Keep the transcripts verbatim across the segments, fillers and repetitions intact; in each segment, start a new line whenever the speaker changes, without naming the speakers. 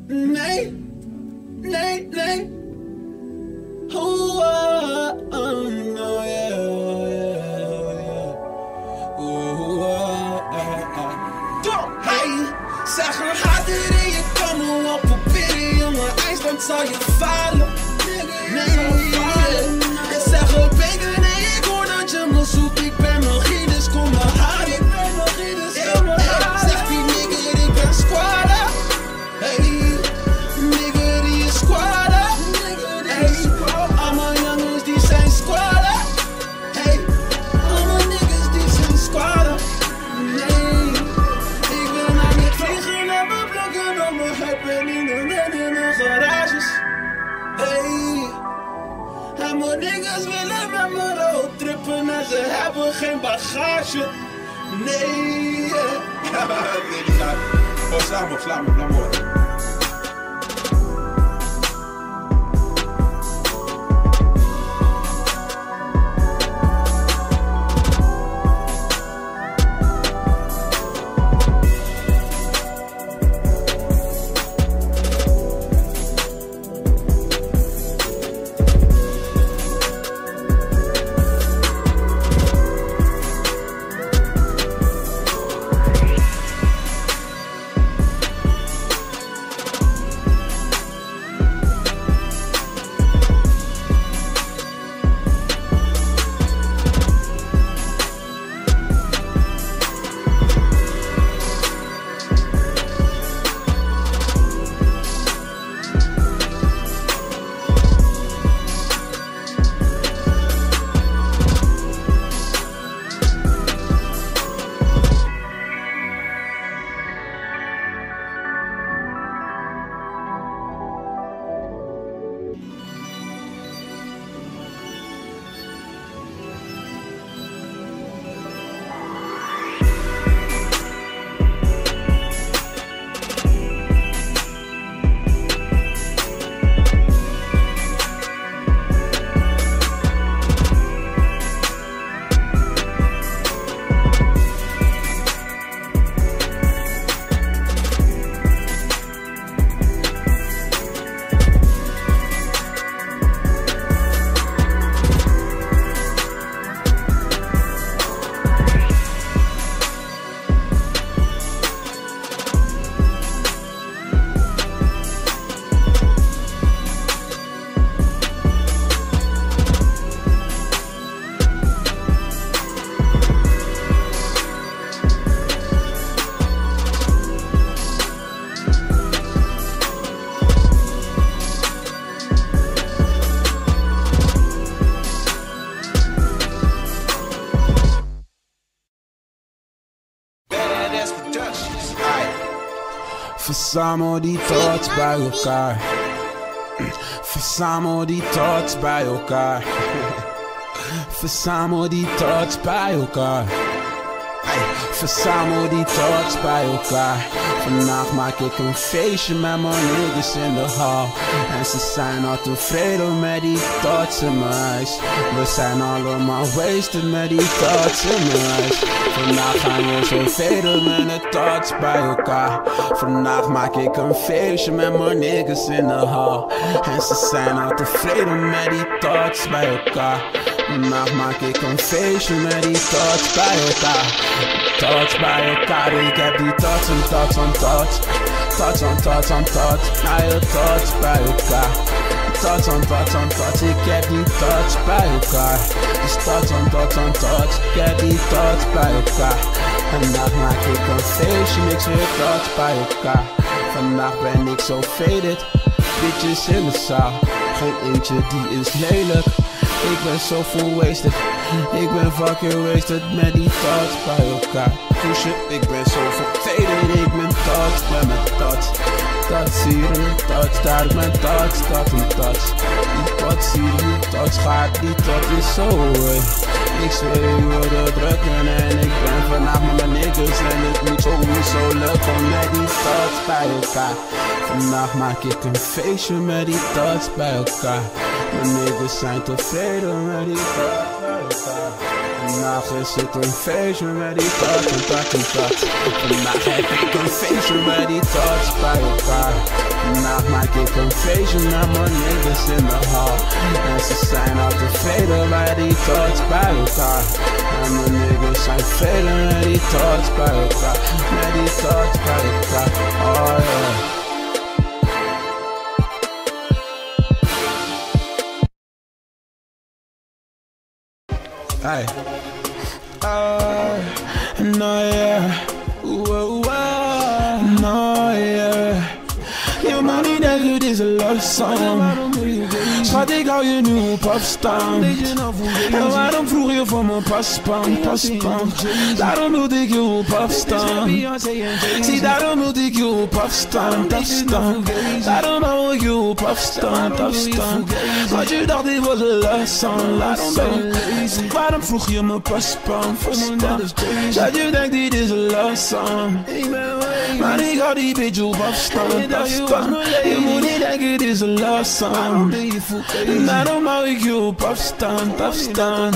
Nee, nee, nee. Oh, uh, um, oh yeah, oh yeah, oh yeah. Ooh, uh, uh, uh. Hey, zeg een hater en je kan me wel proberen, jongen. IJsland zal je falen. Nee, en zeg een beker, nee, ik hoor dat je me zoekt. Ik ben nog hier, dus kom maar halen. Ik ben nog hier, dus kom maar halen. Zeg die nigger, ik ben squatter. Hey, nigger, die is squatter. Hey, allemaal jongens die zijn squatter. Hey, allemaal niggas die zijn squatter. Nee, ik wil naar niet vliegen naar mijn blokken op mijn hart en in de net in de garages. Hey, en mijn niggas willen met me roadtrippen en ze hebben geen bagage. Nee, yeah.
Nee, die gaat. Oh, sla me op, sla me op, laat me op.
Verzamel die thoughts bij elkaar. Verzamel die thoughts bij elkaar. Verzamel die thoughts bij elkaar. Verzamel die thoughts bij elkaar. Vandaag maak ik een feestje met mijn niggas in de hal. En ze zijn al tevreden met die thoughts in mijn huis. We zijn allemaal wasted met die thoughts in mijn huis. Vandaag gaan we zo velen met de thoughts bij elkaar. Vandaag maak ik een feestje met mijn niggas in de hal. En ze zijn al tevreden met die thoughts bij elkaar. Vandaag maak ik een feestje met die thoughts bij elkaar. Thoughts bij elkaar, ik heb die thoughts en thoughts on thoughts. Thoughts on thoughts on thoughts, nou je thoughts bij elkaar. Thoughts on thoughts on thoughts, ik heb die thoughts bij elkaar. Dus thoughts on thoughts on thoughts, ik heb die thoughts bij elkaar. Vandaag maak ik een feestje, niks weer thoughts bij elkaar. Vandaag ben ik zo faded, bitches in de zaal. Geen eentje die is lelijk. Ik ben zo full wasted. Ik ben fucking wasted met die thoughts bij elkaar. Push it, ik ben zo vervelend. Ik ben thoughts met mijn thoughts. Thoughts hier en thoughts daar. Ik ben thoughts, thoughts en thoughts. Die thoughts hier, die thoughts gaat, die thoughts is zo hey. Ik zweer, ik wilde drukken en ik ben vandaag met mijn niggas. En het moet sowieso lukken met die thoughts bij elkaar. Vandaag maak ik een feestje met die thoughts bij elkaar. Mijn niggas zijn tevreden met die thoughts bij elkaar. Vandaag is het een feestje met die tot en tot en tot. Vandaag heb ik een feestje met die tots bij elkaar. Vandaag maak ik een feestje met mijn niggas in de hal. En ze zijn al tevreden bij die tots bij elkaar. En mijn niggas zijn tevreden met die tots bij elkaar. Met die tots bij elkaar, oh yeah. Hey. Uh, no, yeah. Ooh, uh, no, yeah. Je money that good is a love song. Schat, ik hou je nu op afstand. En waarom vroeg je voor mijn paspoort, paspoort? Daarom hield ik je op afstand. Zie, daarom hield ik je op afstand, afstand. Daarom hou ik je op afstand, afstand. Want je dacht dit was een love song, love song. Waarom vroeg je mijn paspoort, paspoort? Schat, je denkt dit is een love song. Maar ik hou die bitch op afstand, afstand. Je moet niet denken dit is een love song. Daarom hou ik je op afstand, afstand.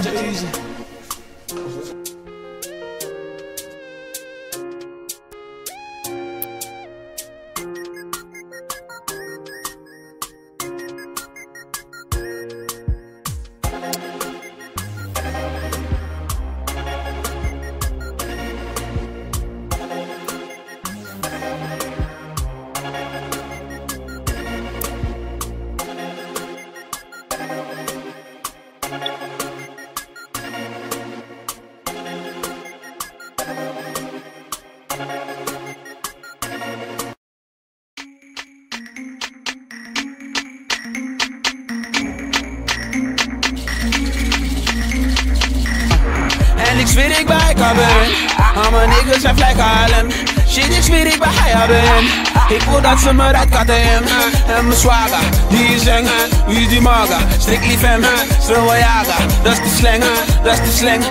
En ik zweer ik bij Kabin. Al mijn niggas zijn vlek halen. Shit, ik zweer ik bij Haya ben. Ik wil dat ze me red katten in. En mijn swagger, die is eng. Wie is die maga? Strictly fem. Zullen jagen, dat is de slang. Dat is de slang.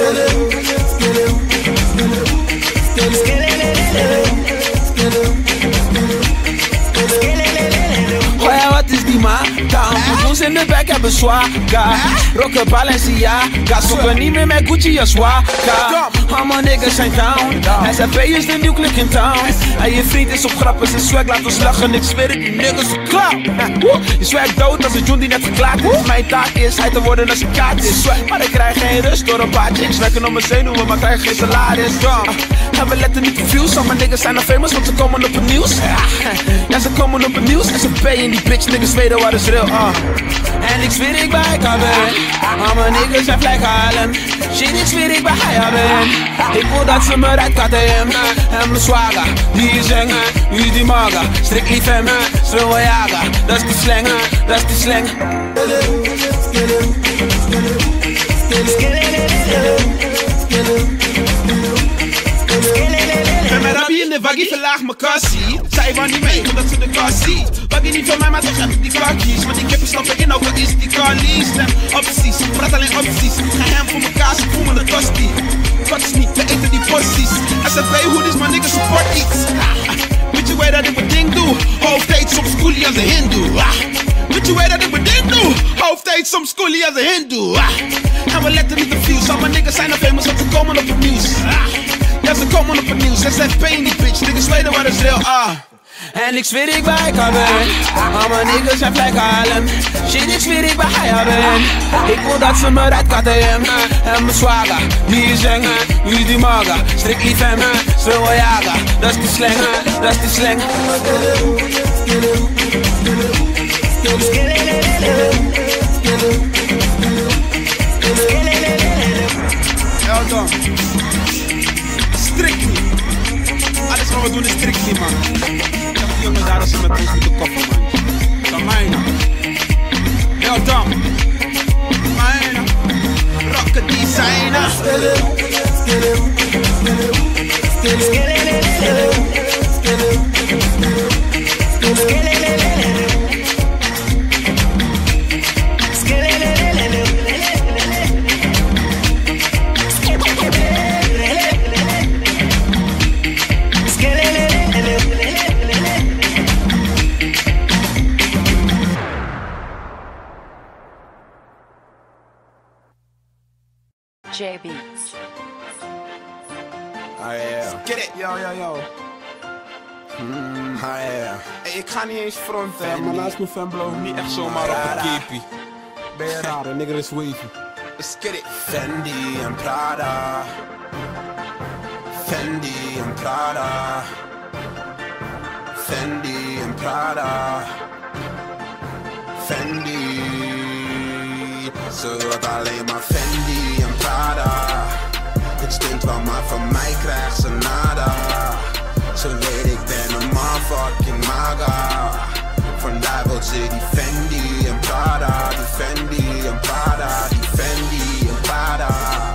Oh ja, wat is die man? Down, in de back hebben swagga. Rocken Balenciaga, zoeken niet meer met Gucci of Swagga. Al mijn niggas zijn down. S F P is de new click in town. En je vriend is op grappen, zijn swag laat ons lachen. Ik zweer het, die niggas zijn klaar. Je swag dood als een John die net verklaard is. Mijn taak is hij te worden als een kaart is. Maar ik krijg geen rust door een paar chicks. Werken op mijn zenuwen, maar krijg geen salaris. En we letten niet op views, al mijn niggas zijn nog famous, want ze komen op het nieuws. Ja, ze komen op het nieuws. S F P in die bitch, niggas weten wat is real. Uh. En ik zweer ik bij Kabin. Al mijn niggas zijn vlek halen. Shit, ik zweer ik bij Haya ben. Ik wil dat ze me red katten in. En mijn swagger, die is eng. Wie is die maga? Strictly fem. Zullen jagen, dat is de slang. Dat is de slang. Ben met Rabbi in de waggie, verlaag mijn kassie. Zij wou niet mee, omdat ze de kast ziet. Waggie niet van mij, maar toch heb ik die kakkies. Want ik heb een stappen in, ook al is die kallies. En opties, praat alleen opties. Ga hem voor mijn kaas, ik voel me de tosti. Kots niet, we eten die porties. S F P, hoe is mijn niggas support iets. Weet je waar dat ik mijn ding doe? Hoofdtijd, soms schoolie als een hindoe. Weet je waar dat ik mijn ding doe? Hoofdtijd, soms schoolie als een hindoe. En we letten niet op views, al mijn niggas zijn nog famous, want ze komen op het nieuws. Ja, ze komen op het nieuws, S F P in die bitch, niggas weten wat is real, ah. En ik zweer ik bij Kabin. Al mijn niggas zijn vlek halen. Shit, ik zweer ik bij Haya ben. Ik wil dat ze me red katten in. En mijn swagger, die is eng. Wie is die maga? Strictly fem. Zullen jagen, dat is de slang. Dat is de slang. Ja dan. Strictly. Alles wat we doen is strictly, man. Ik heb die jongen daar als ze met ons moeten koppen, man. Dat is mijne. Ja dan. Mijne. Rocket designer.
J Beats.
Ah yeah.
Get it.
Yo, yo, yo. Mm, ah yeah. Hey, ik ga niet eens fronten, hè, maar naast mijn fanblow
Niet echt zomaar op een keepie.
ben je raar, een nigger is wavy.
Let's get it.
Fendi en Prada. Fendi en Prada. Fendi en Prada. Fendi. Ze wordt alleen maar Fendi en Prada. Het stint wel, maar van mij krijgt ze nada. Ze weet ik ben een motherfucking maga. Vandaar wil ze die Fendi en Prada. Die Fendi en Prada. Die Fendi en Prada.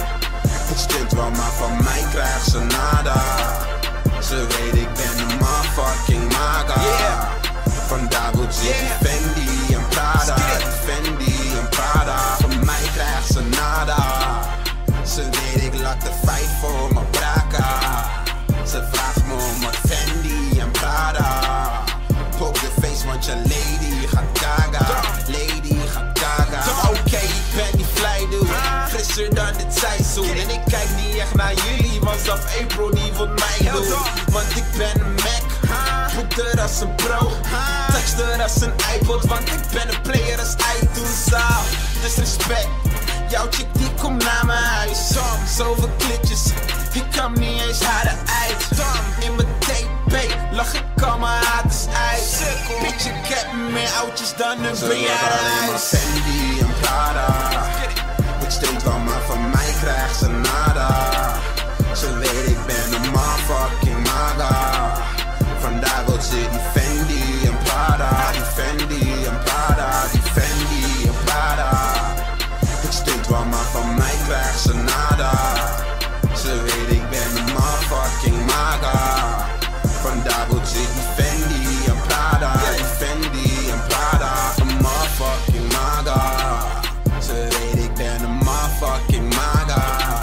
Het stint wel, maar van mij krijgt ze nada. Ze weet ik ben een motherfucking maga.
Yeah.
Vandaar wil ze
Yeah.
die Fendi en Prada. Die Fendi en Prada. Van mij krijgt ze nada. Ze weet ik laat de fight voor mijn braka. Ze vraagt me om wat Fendi en Prada. Poke je face want je lady gaat gaga. Lady gaat gaga. Oké, okay, ik ben niet fly dude. Frisser dan dit seizoen. En ik kijk niet echt naar jullie, want zelf April niet wat mij doen. Want ik ben een Mac. Voeter als een pro. Tekster als een iPod, want ik ben een player als iTunes. Dus respect. Jouw chick die komt naar mijn huis. Zoveel klitjes, ik kan niet eens haar uit. In mijn T P lach ik al mijn haters uit. Bitch, ik heb meer oudjes dan een bejaardenhuis. Fendi en Prada. Het steekt wel, maar van mij krijgt ze nada. Ze weet ik ben een motherfucking maga. Vandaar wil ze die Fendi en Prada. Die Fendi en Prada. Die Fendi en Prada. Het stinkt wel, maar van mij krijgt ze nada. Ze weet ik ben een motherfucking maga. Vandaar wil ze die Fendi en Prada. Die Fendi en Prada. Een motherfucking maga. Ze weet ik ben een motherfucking maga.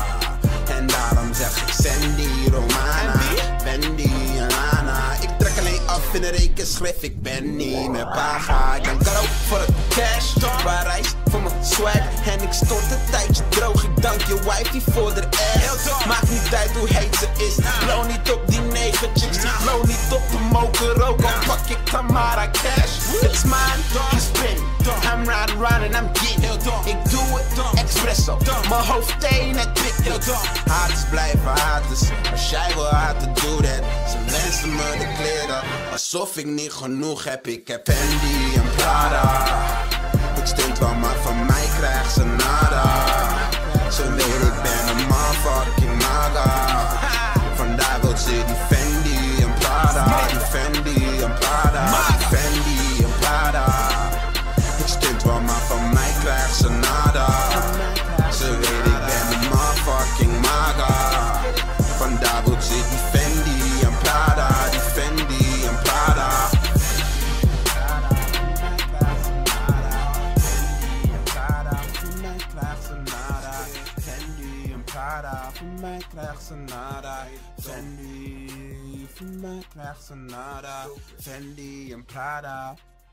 En daarom zeg ik Sandy Romana. Fendi en Lana. Ik trek alleen af in de rekenschrift. Ik ben niet meer paga. Ik ben karo voor het cash. Parijs voor mijn swag. En ik stond een tijdje droog. Ik dank je wifey voor de ass. Maakt niet uit hoe heet ze is. Blow niet op die negen chicks. Blow niet op de moker ook. Al pak ik Tamara cash. It's mine, I spin. I'm riding round and I'm getting. Ik doe het expresso. Mijn hoofd thee net dik. Haters blijven haters. Als jij wil haten, doe dat. Ze wensen me de kleren. Alsof ik niet genoeg heb. Ik heb Fendi en Prada. Het stinkt wel, maar van mij krijgt ze nada. Ze weet ik ben een motherfucking maga. Vandaar wil ze die Fendi en Prada. Die Fendi en Prada. Die Fendi en Prada. Het stinkt wel, maar van mij krijgt ze nada. Ze weet ik ben een motherfucking maga. Vandaar wil ze die Fendi en Prada. Die Fendi en Prada. Van mij krijgt ze nada. Fendi, van mij krijgt ze nada. Fendi en Prada.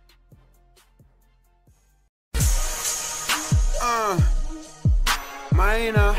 Ah, mijne.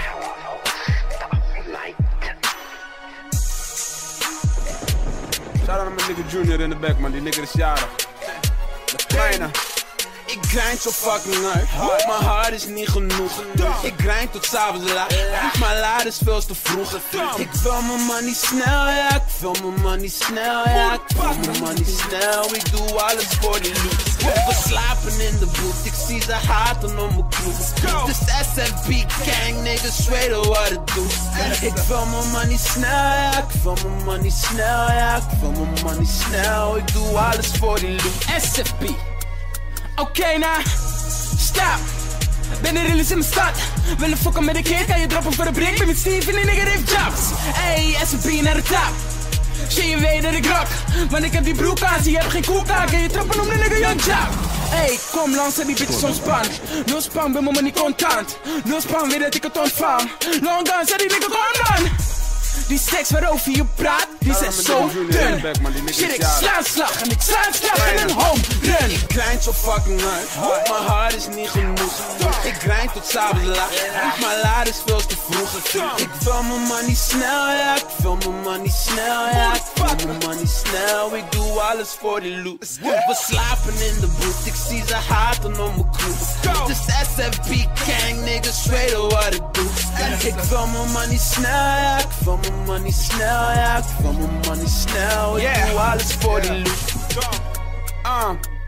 Shout out naar mijn nigga Junior in de back, man. Die nigga is jarig. De kleine. Ik grind zo fucking hard, mijn hart is niet genoeg. Ik grind tot s'avonds laat, mijn laat is veel te vroeg. Ik wil mijn money snel, ja, ik wil mijn money snel, ja, ik wil mijn money snel. Ik doe alles voor die loot. We slapen in de boot, ik zie ze haten om mijn kroeg. Dus S F B gang, niggas weten wat het doet. Ik wil mijn money snel, ja, ik wil mijn money snel, ja, ik wil mijn money snel. Ik doe alles voor die loot. S F B. Oké, okay, nou, stop. Ben er realist in mijn stad. Willen fokken met de kid, kan je droppen voor de break. Ben met Steve en die nigger heeft jobs. Ey, S P naar de top. Shit, je weet dat ik rock. Want ik heb die broek aan, zie je hebt geen koelkaak. En je trappen om de nigger Young Job. Ey, kom langs en die bitches ontspan. No span, ben mijn money contant. No span, weet dat ik het ontvang. Long gun, zet die nigger gewoon dan. Die seks waarover je praat, die zijn zo dun. Shit, ik sla een slag en ik sla een slag en een home Ik grind zo fucking hard, mijn hart is niet genoeg. Ik grind tot s'avonds laat, maar laat is veel te vroeg. Ik wil mijn money snel, ja, ik wil mijn money snel, ja, ik wil mijn money snel. Ik doe alles voor die loot. We slapen in de boot, ik zie ze haten om mijn crew. Dus S F B gang, niggas weten wat ik doe. Ik wil mijn money snel, ja, ik wil mijn money snel, ja, ik wil mijn money snel. Ik doe alles voor die loot. Uh.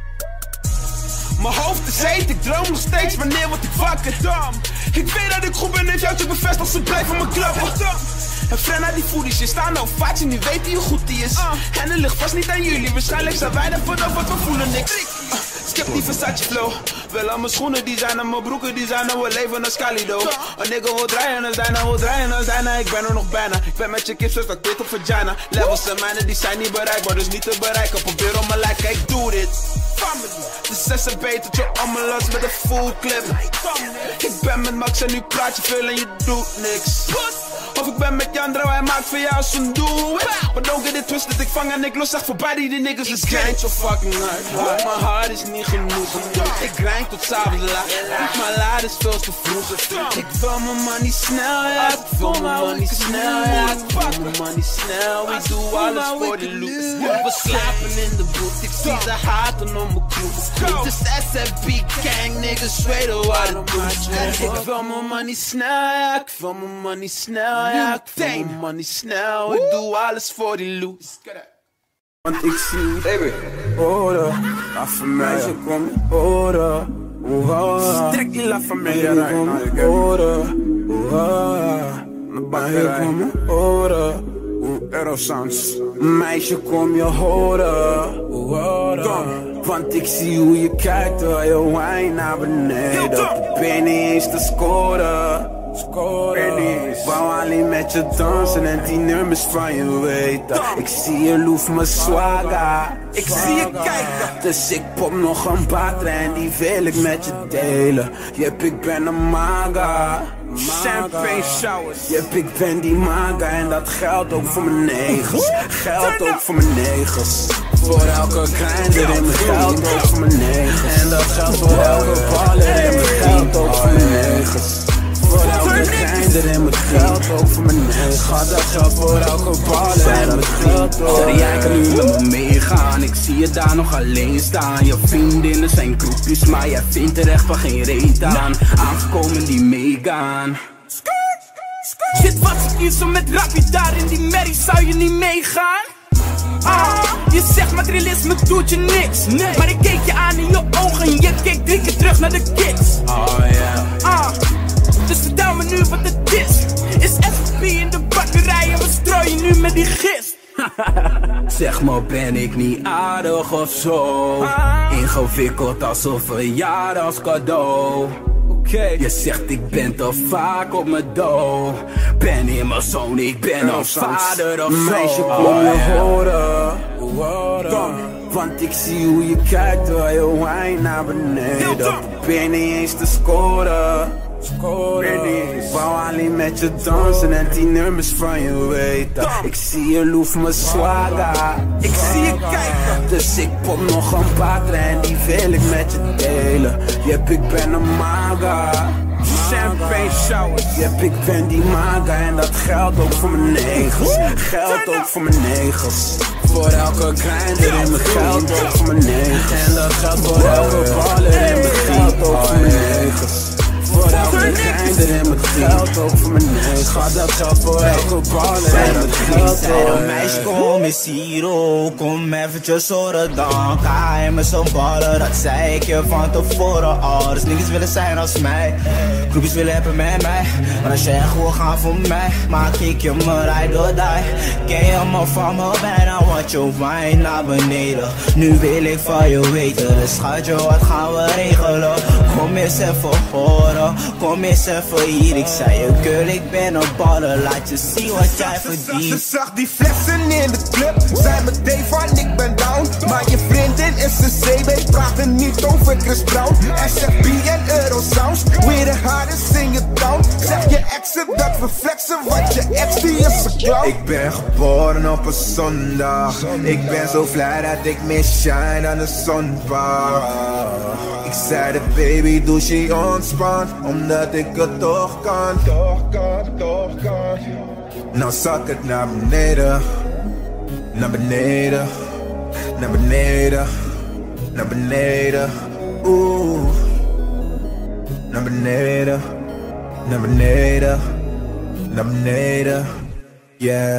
Mijn hoofd is heet, ik droom nog steeds wanneer word ik wakker. Ik weet dat ik goed ben, heeft jou te bevestigen, ze blijven me klappen. En Frenna die foodies, je staat nou vaak, nu weet hij hoe goed die is. En het ligt vast niet aan jullie, waarschijnlijk zijn wij ervoor dat wat we voelen niks. uh, Skip die Versace flow, wel aan mijn schoenen die zijn en mijn broeken die zijn en we leven als Calido. Een nigga wil draaien als bijna, wil draaien als bijna, ik ben er nog bijna. Ik ben met je kips, dus dat dit op vagina. Levels en mijnen die zijn niet bereikbaar, dus niet te bereiken. Probeer om me lijken, ik doe dit. De zes en beter tot je ommelas met een full clip. Ik ben met Max en nu praat je veel en je doet niks. Of ik ben met Jandro, hij maakt voor jou zo'n doel. Maar don't get it twisted, ik vang en ik los echt voorbij die niggas. Ik grind zo fucking hard, mijn hart is niet genoeg. Ik grind tot s'avonds laat, maar laat is veel te vroeg. Ik wil mijn money snel, ja, ik wil mijn money snel, ja, ik wil mijn money snel. Ik doe alles voor de loot. We slapen in de boot, ik zie ze haten om mijn crew. Dus S F B gang, niggas weten wat ik doe. Ik wil mijn money snel, ja, ik wil mijn money snel. Ja, ik wil mijn money snel, ik doe alles voor die loot. Want ik zie baby, oren, af van mij, ze komt oren. Trek die laf van mij, ze komt oren. Naar bakken komen oren. Eurosounds, meisje kom je horen. Kom, want ik zie hoe je kijkt terwijl je wijn naar beneden. Ben niet eens te scoren. Wou alleen met je dansen en die nummers van je weten. Ik zie je loef me swagger, ik zie je kijken. Dus ik pop nog een bater en die wil ik met je delen. Yep, ik ben een maga. Champagne showers. Yep, ik ben die maga en dat geldt ook voor mijn negers. Geldt ook voor mijn negers. Voor elke grinder in mijn geld ook voor mijn negers. En dat geldt voor elke baller in mijn geld ook voor mijn negers. Voor elke grinder in mijn geld ook voor mijn negers. Gaat dat geldt voor elke baller in mijn geld ook.
Sorry, jij kan nu met me meegaan. Ik zie je daar nog alleen staan. Je vriendinnen zijn groepjes, maar jij vindt er echt van geen reet aan. Aangekomen die meegaan. Shit, was ik hier zo met rapje daar in die merrie, zou je niet meegaan? Ah, je zegt materialisme doet je niks. Nee. Maar ik keek je aan in je ogen en je keek drie keer terug naar de kicks.
Oh yeah.
Ah, dus vertel me nu wat het is. Is S F B in de bakkerij en we strooien nu met die gist. Zeg maar, ben ik niet aardig of zo? Ah. Ingewikkeld als een verjaardagscadeau. Okay. Je zegt ik ben te vaak op mijn doel. Ben in mijn zoon, ik ben als vader of zo.
Meisje, kom je horen. Kom, want ik zie hoe je kijkt terwijl je wijn naar beneden. Ben niet eens te scoren. Wou alleen met je dansen en die nummers van je weten. Ik zie je loef me swagger, ik zie je kijken. Dus ik pop nog een bater en die wil ik met je delen. Yep, ik ben een maga. Champagne showers. Yep, ik ben die maga en dat geldt ook voor mijn negers. Geldt ook voor mijn negers. Voor elke grinder in mijn geld ook voor mijn negers. En dat geldt voor elke baller in mijn geld ook voor mijn negers. Voor elke grinder in mijn geld ook voor mijn negers. Gaat dat geld voor elke baller in mijn geld ook.
Een meisje, kom eens hier, oh, kom eventjes horen dan. Ga je me zo ballen, dat zei ik je van tevoren al. Dus niggas willen zijn als mij, groepjes willen hebben met mij. Maar als je echt wil gaan voor mij, maak ik je me ride or die. Ken je me van me bijna, want je wijn naar beneden. Nu wil ik van je weten, dus schatje, wat gaan we regelen? Kom eens even horen, kom eens even hier. Ik zei je girl, ik ben een baller, laat je zien wat jij verdient.
Ze zag die flessen in de club, zei meteen van ik ben down. Maar je vriendin is een C B, praten niet over Chris Brown. S F B en Eurosounds, weer de hardest in je town. Zeg je exen dat we flexen, want je ex die is een Ik ben geboren op een zondag. Ik ben zo blij dat ik meer shine aan de zondag. Ik zei de baby doe she ontspant, omdat ik het toch kan. Toch kan, toch kan. Nou zak het naar beneden. Naar beneden. Naar beneden. Naar beneden. Oeh. Naar beneden. Naar beneden. Naar beneden. Yeah.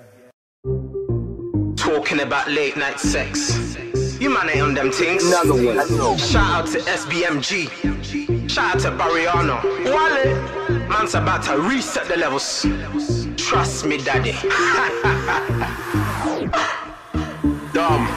Talking about late night sex. You man ain't on them things. Shout out to S B M G. Shout out to Barriano. Wale. Man's about to reset the levels. Trust me, daddy. Dumb.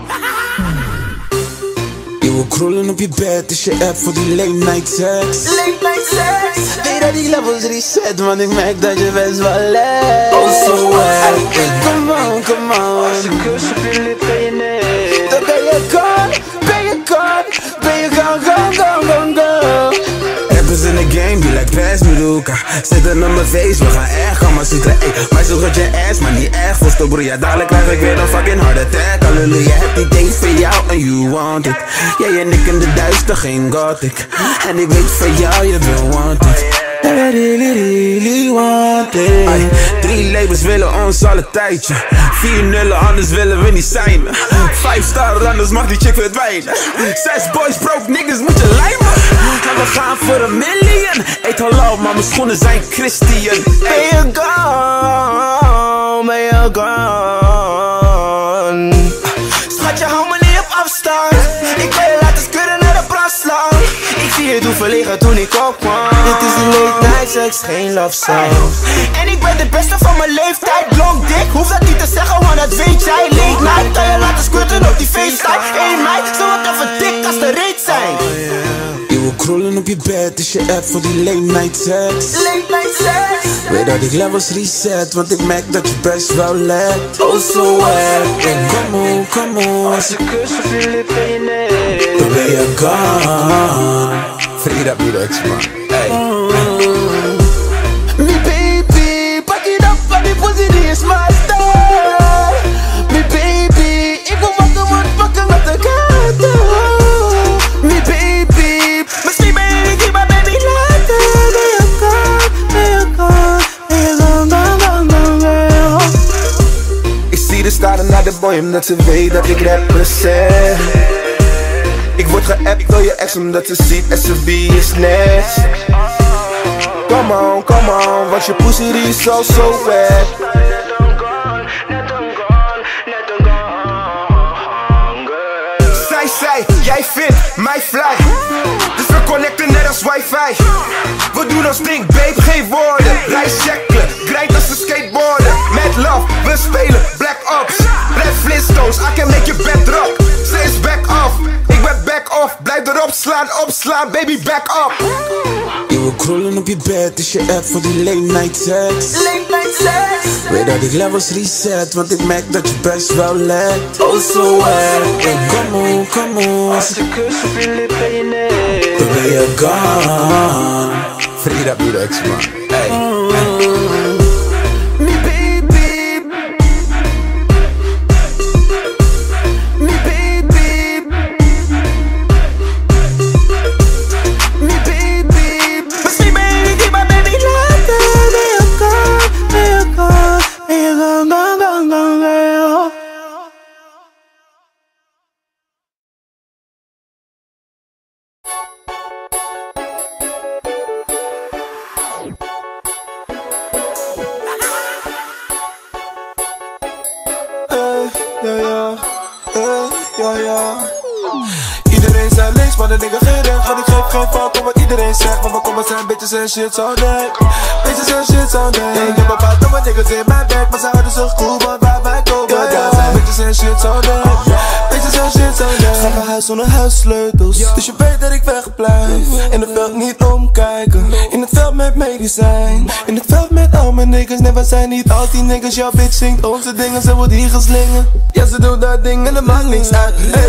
Je wil krollen op je bed, is je app voor die late night sex.
Late night sex.
Weet dat die levels reset, want ik merk dat je best wel let.
Oh so well.
Come on, come on.
Als een kus op je lip en je nek.
Dan ben je gone, ben je gone, ben je gone, gone, gone, gone, gone. Rappers in the game, die like pass me Luca. Zitten op mijn face, we gaan echt allemaal zitten. Ey, maar zo gaat je ass, maar niet echt voor stoel, broer. Ja, dadelijk krijg ik weer een fucking heart attack. Halleluja, heb die date voor jou en you want it. Jij en ik in de duister, geen gothic. En ik weet van jou, je wil want it. I really, really want it. Ay, drie labels willen ons al een tijdje. Vier nullen, anders willen we niet zijn. Vijf star, anders mag die chick verdwijnen. Zes boys, broke niggas, moet je lijmen. En we gaan voor een million. Eet halal, maar mijn schoenen zijn Christian.
Ben je gone, ben je gone. Schatje, hou me niet op afstand. Ik wil je laten skudden naar de brandslag. Ik zie je doen verlegen toen ik opkwam. Dit is een late night sex, geen love song. En ik ben de beste van mijn leeftijd. Long dick, hoef dat niet te zeggen, want dat weet jij. Late night, kan je laten skudden op die FaceTime. Hey meid, zo wat even dik als de reet zijn.
Je wil krollen op je bed, is je app voor die late night sex.
Late night sex.
Weet dat ik levels reset, want ik merk dat je best wel let.
Oh so well.
Come on, come on.
Als een kus op je lip en je nek.
Dan ben je gone.
Free up die X man. Hey.
Me baby, pak it up van die pussy, die is my style. Me baby, ik wil wakker, want wakker met de kaarten. Me baby,
Misschien ben je niet hier, maar baby, later. Ben je gone, ben je gone, ben je gone, gone, gone, gone.
Ik zie de staren naar de boy omdat ze weet dat ik represent. Ik word geappt door je ex omdat ze ziet S B is next. Come on, come on, want je pussy die is so, so wet. Zij, zij, jij vindt mij fly. Dus we connecten net als wifi. We doen ons ding, babe, geen woorden. Rij checken, grind als een skateboarden. Met love, we spelen Black Ops. Red Flintstones, I can make your bed rock. Ze is back off, ik ben back off. Blijf erop slaan, opslaan, baby back up.
je wil krollen op je bed, is je app voor die late night sex.
Late night sex.
Weet dat ik levels reset, want ik merk dat je best wel let.
Oh so well.
Come on, come on.
Als een kus op je lip en je nek.
Dan ben je gone.
Free up die X man. Hey.
Me baby, me baby, me baby.
Misschien ben je niet hier, maar baby, later. Ben je gone, ben je gone, ben je gone, gone, gone, gone, gone.
Ja, ja, eh, ja, ja. Iedereen zei links, maar de dingen geen recht. Want ik geef geen fuck om wat iedereen zegt. Want we komen zijn bitches en shit zo nek. Bitches en shit zo nek. Ik heb een paar domme niggas in mijn bek, maar ze houden zich cool, want waar wij komen, daar zijn bitches en shit zo nek. Bitches en shit zo nek. Ga naar huis zonder huissleutels, dus je weet dat ik wegblijf. In het veld niet omkijken, in het veld met medicijn. In het veld met al mijn niggas, nee we zijn niet al die niggas. Jouw bitch zingt onze dingen, ze wordt hier geslingen. Ja ze doet dat ding en de maakt niks uit. Hey, alle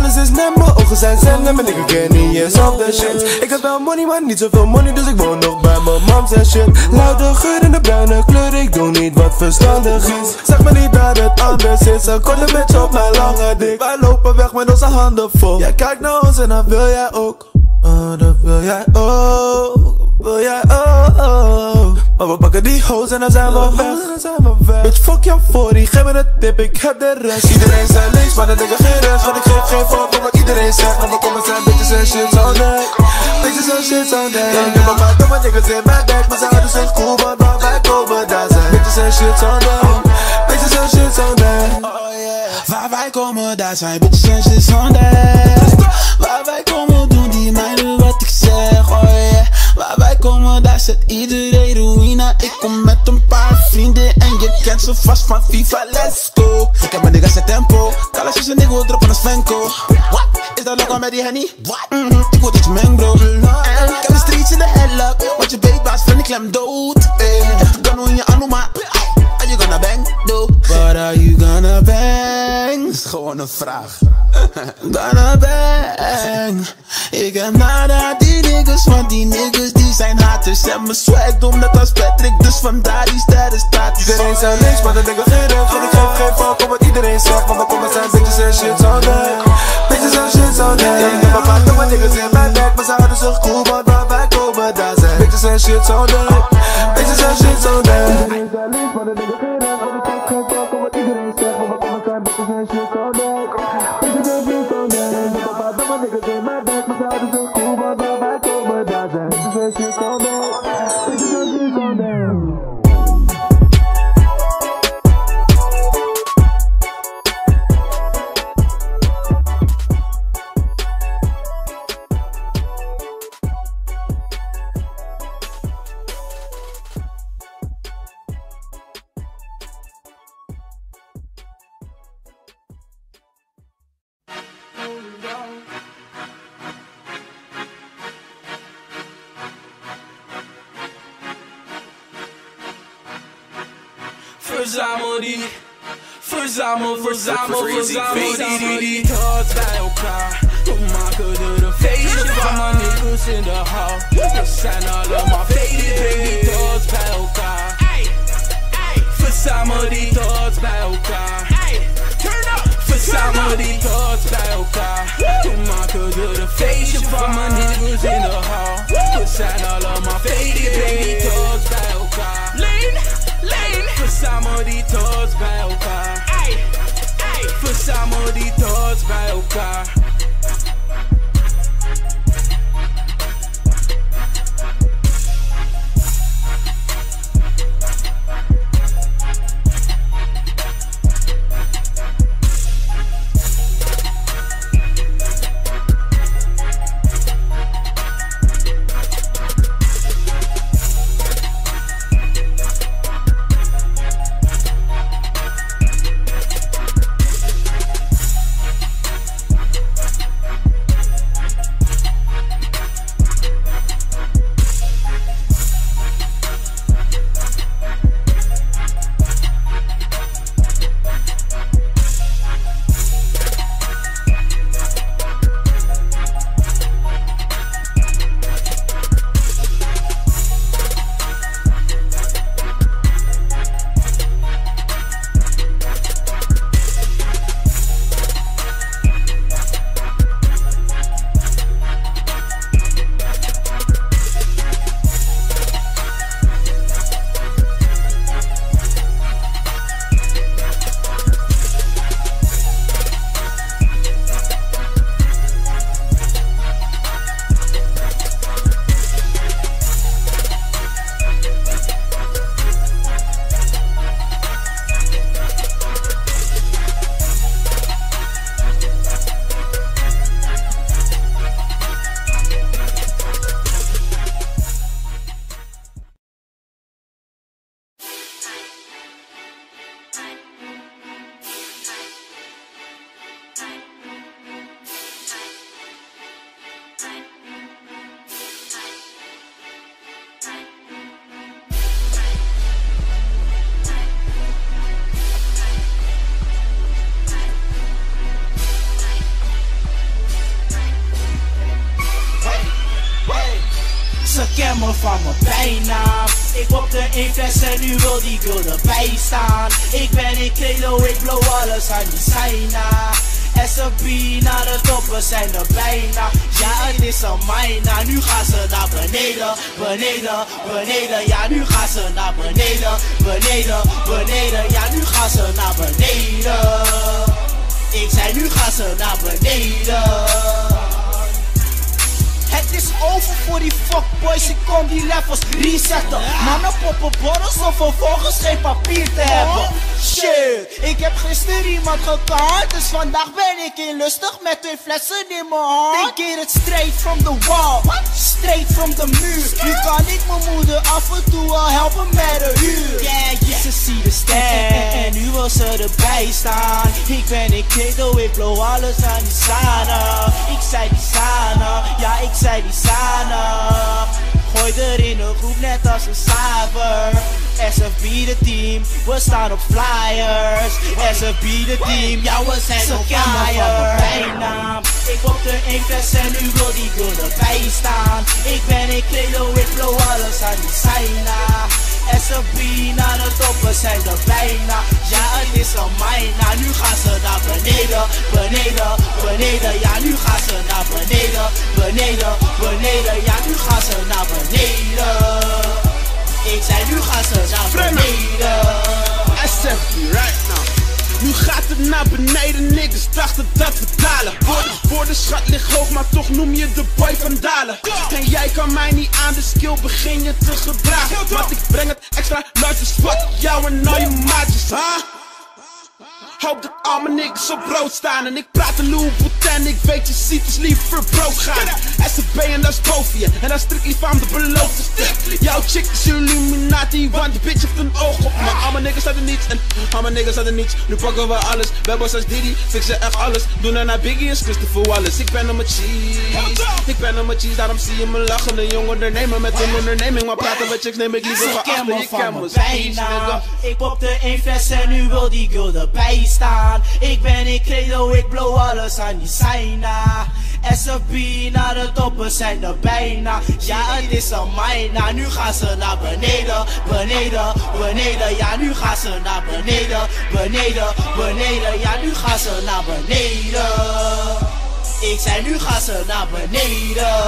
Alles is net, mijn ogen zijn zenden. Mijn nigga ken niet eens op de shit. Ik heb wel money, maar niet zoveel money, dus ik woon nog bij mijn mams en shit. Luide geur in de bruine kleur, ik doe niet wat verstandig is. Zeg me niet dat het anders is, een korte bitch op mijn lange dik. Wij lopen weg met onze handen vol. Jij kijkt naar ons en dan wil jij ook. Oh, dat wil jij ook. Wil jij ook. Maar we pakken die hoes en dan zijn we weg. Bitch, fuck jou voor die, geef me de tip, ik heb de rest. Iedereen zijn links, maar dan denk ik geen rechts. Want ik geef geen fuck op wat iedereen zegt. Maar we komen zijn bitches en shit on deck. Bitches en shit on deck. Ja, ik heb een maat, maar niggas in mijn bek. Maar ze houden zich cool, want waar wij komen, daar zijn bitches en shit on deck. Bitches en shit on deck. Oh yeah. Waar wij komen, daar zijn bitches en shit on deck. Waar wij komen, doen die meiden wat ik zeg, oh yeah. Waar wij komen, daar zet iedereen ruïne. Ik kom met een paar vrienden en je kent ze vast van FIFA, let's go. Ik heb mijn niggas set tempo, Kalas is een nigga, droppen als Venko. What? Is dat lekker met die Henny? What? Mm-hmm. Ik word dat je man, bro. En ik heb de streets in de headlock, want je weet baas, vriend, ik klem dood. Ik kan hoe in je anoma. Are you gonna bang? No. But are you gonna bang? Is gewoon een vraag. Gonna bang. Ik heb nada die niggas, want die niggas die zijn haters. En mijn swag dom net als Patrick, dus vandaar die sterren staat. Iedereen zijn links, maar dan denk ik geen rechts. Want ik geef geen fuck op wat iedereen zegt. Want we komen zijn bitches en shit on deck. Bitches en shit on deck. Ja, ik heb een paar domme niggas in mijn bek, maar ze houden zich cool, want waar wij komen, daar zijn bitches en shit on deck. Bitches en shit on deck. Iedereen zijn links, maar dan denk ik geen rechts. Want ik geef geen fuck op wat iedereen zegt. Want we komen zijn bitches en shit on deck. Bitches en shit on deck. Ik heb een paar domme niggas in mijn bek, maar ze houden zich cool, want waar wij komen, daar zijn bitches en shit on deck. Bitches en shit on deck.
Verzamel die, verzamel, verzamel, verzamel die, die thoughts bij elkaar. We maken er een feestje van, mijn niggas in de hal. We zijn allemaal faded, breng die thoughts bij elkaar. Verzamel die thoughts bij elkaar. Verzamel die thoughts bij elkaar. We maken er een feestje van, mijn niggas in de hal. We zijn allemaal faded, breng die thoughts bij elkaar. Lean, lean. Verzamel die thoughts bij elkaar. Ay, ay. Verzamel die thoughts bij elkaar.
ken me van mijn bijnaam. Ik op de één fles en nu wil die girl erbij staan. Ik ben in credo, ik blow alles aan die Saina. S F B naar de top, we zijn er bijna. Ja, het is al mijna. Nu gaan ze naar beneden, beneden, beneden. Ja, nu gaan ze naar beneden, beneden, beneden. Ja, nu gaan ze naar beneden. Ik zei, nu gaan ze naar beneden. Het is over voor die fuckboys, ik kom die levels resetten. Mannen poppen borrels om vervolgens geen papier te hebben. Shit, ik heb gisteren iemand gekant, dus vandaag ben ik in lustig met twee flessen in mijn hand. They get it straight from the wall, straight from the muur. Nu kan ik mijn moeder af en toe al helpen met de huur. Yeah, yeah. Ze ziet de stand en nu wil ze erbij staan. Ik ben in credo, ik blow alles aan die Sana. Ik zei die Sana, ja ik zei die Sana. Gooi er in een groep net als een cyber. S F B de team, we staan op flyers. S F B de team, ja we zijn op fire. Bijnaam, ik op de één fles en nu wil die girl erbij staan. Ik ben in credo, ik blow alles aan die Saina. S F B naar de top, we zijn er bijna. Ja het is al mijna, nu gaan ze naar beneden, beneden, beneden. Ja nu gaan ze naar beneden, beneden, beneden. Ja nu gaan ze naar beneden. Ik zei nu gaan ze naar beneden.
S F B right now. Nu gaat het naar beneden, niggas dachten dat we dalen. Voor de schat ligt hoog, maar toch noem je de boy van Dalen. En jij kan mij niet aan de skill, begin je te gedragen. Want ik breng het extra large as fuck jou en al je maatjes, ha? Hoop dat al mijn niggas op brood staan. En ik praat een Louis Vuitton, ik weet je ziet dus liever brood gaan. S F B en dat is boven je, en dat is strictly van de beloofde stuk. Jouw chick is Illuminati, want die bitch heeft een oog op me. Al mijn niggas hadden niets en al mijn niggas hadden niets. Nu pakken we alles, we hebben als Diddy, fixen echt alles. Doen er naar Biggie en Christopher Wallace. Ik ben op mijn cheese, ik ben op mijn cheese, daarom zie je me lachen. Een jong ondernemer met een onderneming, maar praten met chicks neem ik liever van achter. Je ken me bijna.
Ik pop de één fles en nu wil die girl erbij staan. Ik ben in credo, ik blow alles aan die Saina. S F B naar de top, we zijn er bijna. Ja het is al mijna, nu gaan ze naar beneden, beneden, beneden. Ja nu gaan ze naar beneden, beneden, beneden. Ja nu gaan ze naar beneden. Ik zei nu gaan ze naar beneden.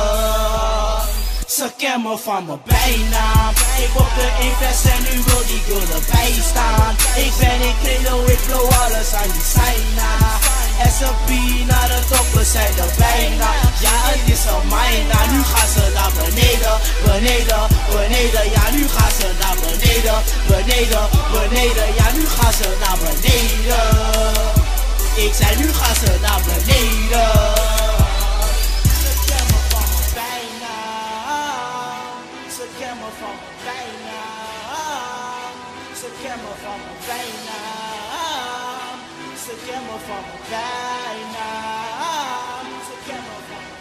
Ze ken me van mijn bijnaam. Ik op de één fles en nu wil die girl erbij staan. Ik ben in credo, ik blow alles aan die Saina. S F B naar de top, we zijn er bijna. Ja het is al mijna, nu gaan ze naar beneden, beneden, beneden. Ja nu gaan ze naar beneden, beneden, beneden. Ja nu gaan ze naar beneden. Ik zei nu gaan ze naar beneden. Ze ken me van mijn bijnaam. Ze ken me van mijn bijnaam. Ze ken me van mijn bijnaam. Ze ken me van mijn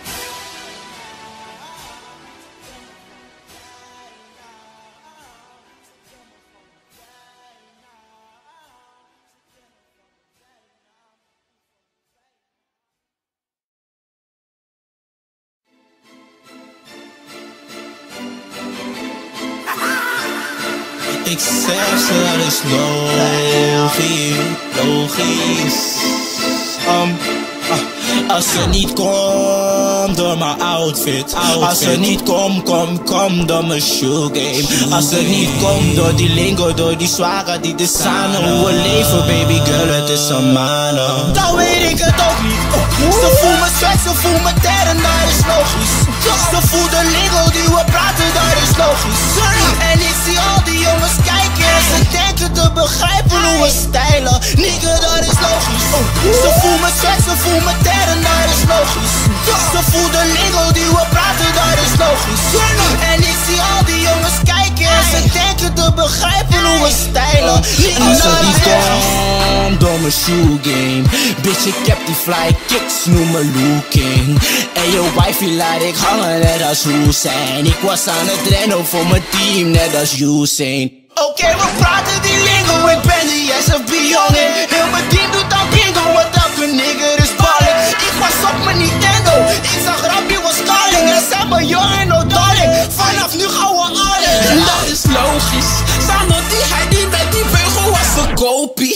Ik zeg ze, dat is logisch, logisch. Um, uh, als ze niet komt door mijn outfit, outfit. Als ze niet komt, kom, kom door mijn shoe game. Als ze niet komt door die lingo, door die zware, die de samen. Hoe we leven, baby girl, het is een mannen. Dan weet ik het ook niet. Oh, ze voelt me sweat, ze voelt me terren, dat is logisch. Ze voelt de lingo die we praten, dat is logisch. En ik zie al die jongens kijken en ze denken te begrijpen hoe we stijlen. Nigga, dat is logisch. Ze voelt me sweat, ze voelt me terren, dat is logisch. Ze voelt de lingo die we praten, dat is logisch. En ik zie al die jongens kijken en ze denken te begrijpen hoe we stijlen. Als ze niet komt door mijn shoe game, bitch ik heb die fly kicks, noem me looking. En je wifey laat ik hangen net als Hussein. Ik was aan het rennen voor mijn team net als Usain. Oké, okay, we praten die lingo, ik ben die S F B jongen. Heel mijn team doet al bingo, wat elke nigger is balling. Ik was op mijn Nintendo, ik zag Rappie was calling. En zei me jongen, no darling, vanaf nu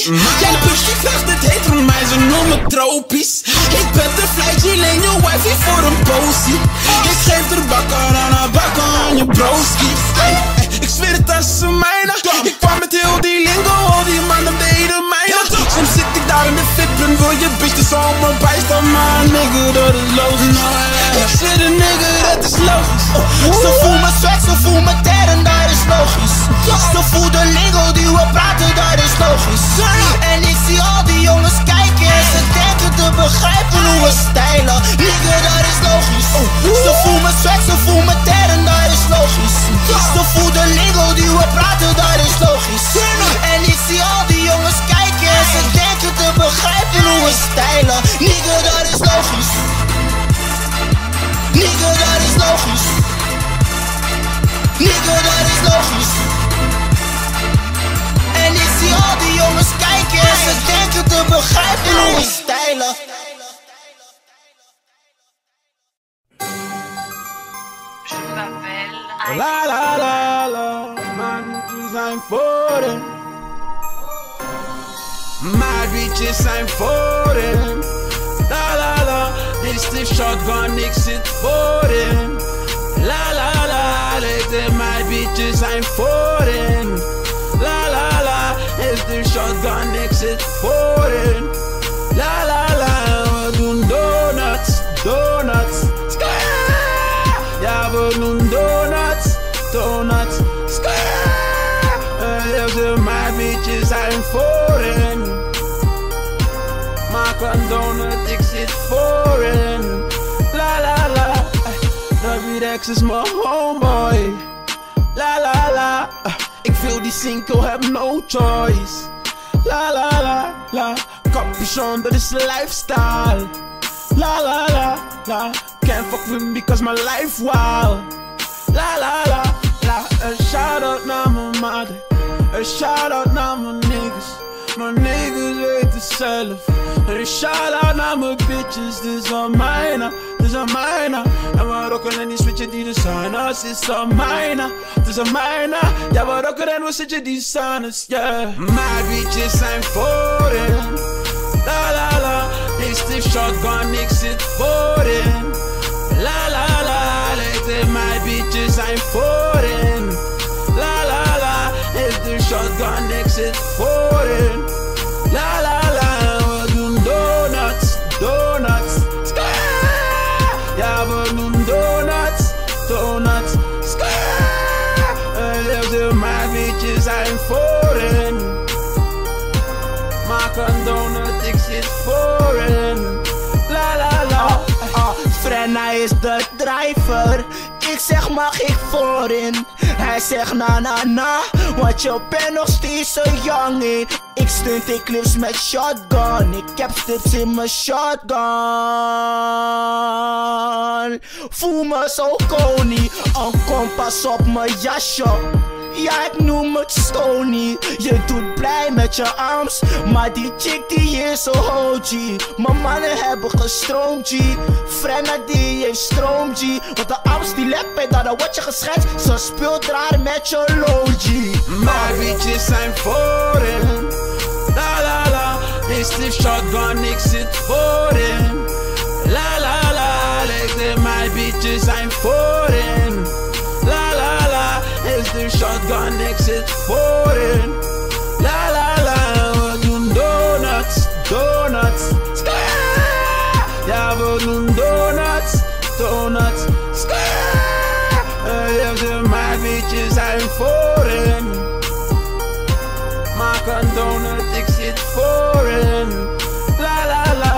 Jouw bitch die vraagt het heet van mij, ze noemen me tropisch. Ik ben te fly, leen je wifey voor een posie. Ik geef er bakken aan haar bakken aan je broski. Ik zweer het als ze mijne. Ik kwam met heel die lingo, al die mannen deden mijne. Soms zit ik daar in de fitpen, wil je bitch dus al me bijstaan. Maar nigga, dat is logisch. Ik zweer de nigga, dat is logisch.
Ze voel me swag, ze voel me terren, dat is logisch. Ze voel de lingo die we praten, dat is logisch. En ik zie al die jongens kijken en ze denken te begrijpen hoe we stijlen. Nigga, dat is logisch. Ze voel me swag, ze voel me terren, dat is logisch. Ze voel de lingo die we praten, dat is logisch. En ik zie al die jongens kijken en ze denken te begrijpen hoe we stijlen. Nigga, dat is logisch. Nigga, dat is logisch. Nigga, dat is logisch. En ik zie al die jongens kijken en ze denken te begrijpen hoe we stijlen.
La la la la, man, we zijn foreign. My bitches zijn foreign. La la la, this is shotgun, ik zit foreign. La la la, later my bitches zijn foreign. La la la, is de shotgun, ik zit foreign. La la la, we doen donuts, donuts. Ja, we doen donuts, donuts. Uh, my bitches zijn foreign. Maak een donut, ik zit foreign. La la la, David X is mijn homeboy. La la la, ik wil die single, heb no choice. La la la la, capuchon, dat is lifestyle. La la la la, can't fuck with me because my life wild. La la la la, a shout out naar mijn mother. A shout out naar mijn niggas. Mijn niggas weten zelf. A shout out naar mijn bitches. Dit is al mijne, dit is al mijne. En we rocken en die switchen die designers. Dit is al mijne, dit is al mijne. Ja, we rocken en we switchen die designers, yeah. My bitches zijn foreign. La la la, is de shotgun, ik zit foreign. La la la, later my bitches zijn foreign. La la la, is de shotgun, ik zit foreign. La la la, we doen donuts, donuts. Ja, we doen donuts, donuts. Uh, my bitches zijn foreign. Maak een donut, ik zit foreign. La la la.
Uh, uh, Frenna is de driver. Ik zeg mag ik voorin. Hij zegt na na na, want je bent nog steeds een jongen. Ik stunt ik clips met shotgun. Ik heb stips in mijn shotgun. Voel me zo koning. Een kompas op mijn jasje. Ja, ik noem het Stony. Je doet blij met je arms, maar die chick die is zo O G. Mijn mannen hebben gestroomd, G. Frenna die heeft stroom, G. Want de arms die lekt bij dat, dan word je geschetst. Ze speelt raar met je low, G.
My bitches zijn foreign. La la la, is de shotgun, ik zit foreign. La la la, later my bitches zijn foreign. La la la, is de shotgun, ik zit foreign. La la la, we doen donuts, donuts. Ja, we doen donuts, donuts. Uh, my bitches zijn foreign. Maak een donut, ik zit foreign. La la la.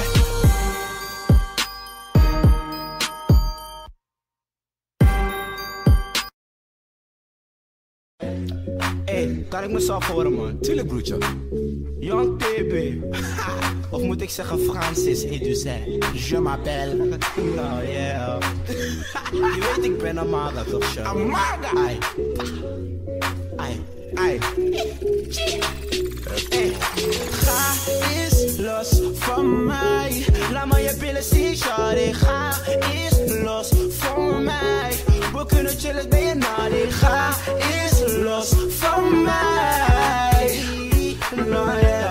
Hey, kan ik mezelf horen, man?
Tuurlijk, broertje.
Young T B. Of moet ik zeggen Francis Eduzet? Je m'appelle. Nou, yeah. Je weet, ik ben Amaga, toch, Sean?
Amaga!
Ai. Ai. Ai. Hey. Ga eens los van mij. Laat me je billen zien, shawty. Ga eens los van mij. We kunnen chillen bij je nadi. Ga eens los van mij. Nou, yeah.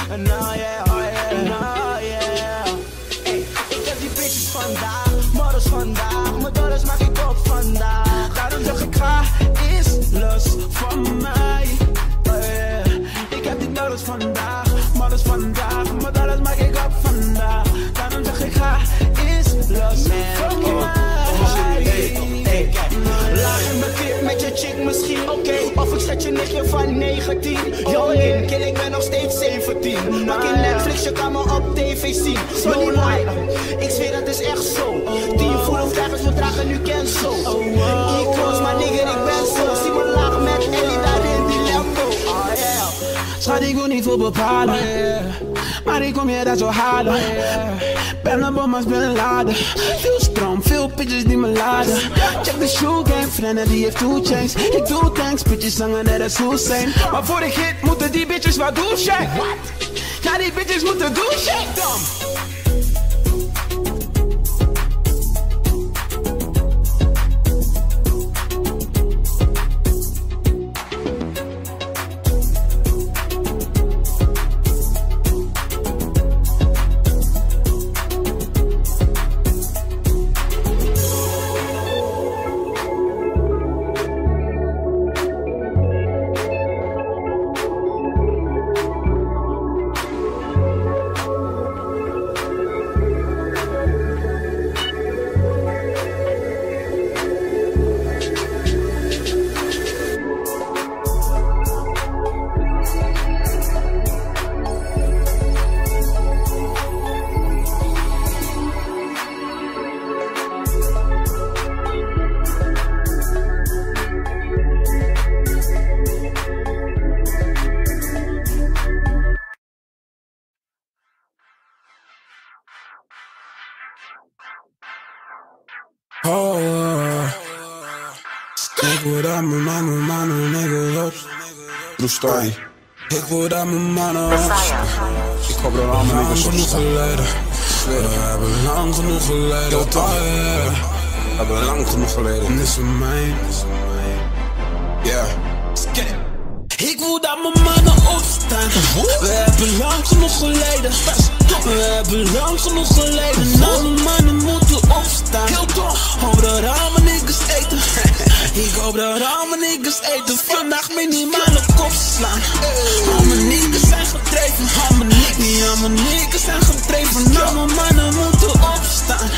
nou yeah, oh yeah, nou yeah. Hey, ik heb die bitches vandaag, models vandaag, mijn dollars maak ik op vandaag. Daarom zeg ik ga is los van mij. Oh yeah. Ik heb die dollars vandaag, models vandaag, mijn dollars maak ik op vandaag. Daarom zeg ik ga is los van mij. Laag in mijn kip met je chick misschien oké, okay. Of ik zet je nichtje van negentien. Yo in, kill ik ben nog steeds zeventien. Maak in Netflix, je kan me op tv zien. No lie, ik zweer dat is echt zo. Tien voelvleggers, we dragen nu cancel. E-close, maar nigger, ik ben zo. Zie me laag met Ellie daar in die lambo. Oh yeah.
Schat, ik wil niet voor bepalen, oh yeah. Maar ik kom hier dat zo halen, oh yeah. Ben een bom als ben laden. Veel stroom, veel pitches die me laden. Check de shoe game, vrienden die heeft two chains. Ik doe thanks, bitches zangen net als Hussein. Maar voor ik hit moeten die bitches wat douchen. Ja, die bitches moeten douchen.
Oh, uh, ik word aan mijn mannen, mannen, nigga, op.
True story.
Ik word aan mijn mannen, op.
Ik hoop dat allemaal
Lang
niggas
genoeg
opstaan.
geleden. We hebben lang genoeg geleden. Oh yeah.
We hebben lang genoeg geleden.
Dit is voor mij.
Yeah.
Ik wil dat mijn mannen opstaan. We hebben lang genoeg geleden. We hebben lang genoeg geleden. Nou, mijn mannen moeten opstaan. Hoop dat al mijn niggas eten. Ik hoop dat al mijn niggas eten. Vandaag minimaal op kop slaan. Al mijn niggas zijn gedreven. Al mijn niggas, al mijn niggas zijn gedreven. Nou, mijn mannen moeten opstaan.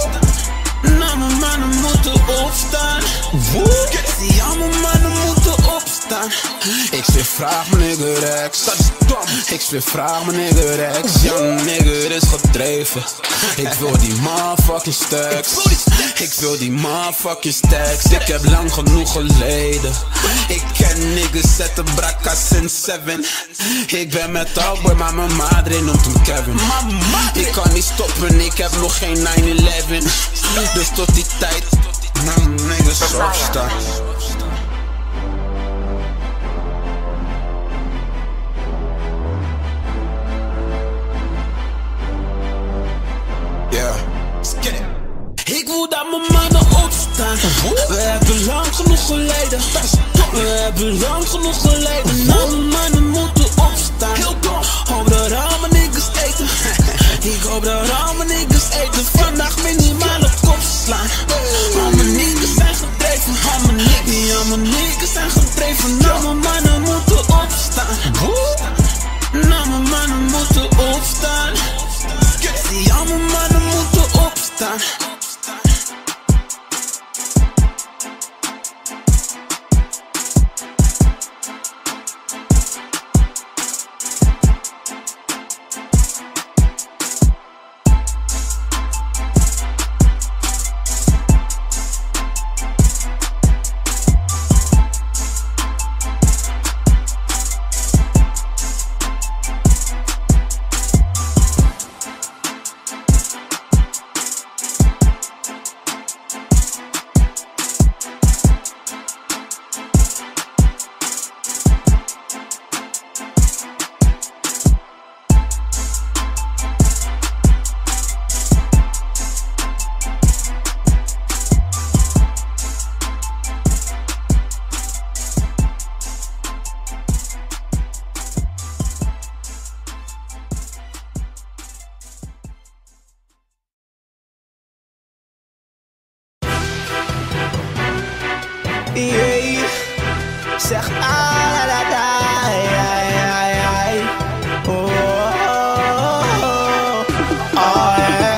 Nou, mijn mannen moeten opstaan. Die al mijn mannen moeten opstaan.
Ik zweer vraag mijn nigger Rex. Ik zweer vraag mijn nigger Rex. Young nigger is gedreven. Ik wil die motherfucking stacks. Ik wil die motherfucking stacks. Ik heb lang genoeg geleden. Ik ken niggas zetten brakka sinds seven. Ik ben met Talkboy, maar mijn madre noemt hem Kevin. Ik kan niet stoppen, ik heb nog geen nine eleven. Dus tot die tijd, nou niggas opstaan.
Yeah.
Ik wil dat mijn mannen opstaan. We hebben lang genoeg geleden. We hebben lang genoeg geleden. Nou, mijn mannen moeten opstaan. Hoop dat al mijn niggas eten. Ik hoop dat al mijn niggas eten. Vandaag minimaal op kop slaan. Al mijn niggas zijn gedreven. Al mijn niggas, al mijn niggas zijn gedreven. Nou, mijn mannen moeten opstaan. Nou, mijn mannen moeten opstaan. Die al mijn mannen moeten opstaan.
zegt ah la la la, ai, ai, ai. Oh, oh, oh, oh, yeah.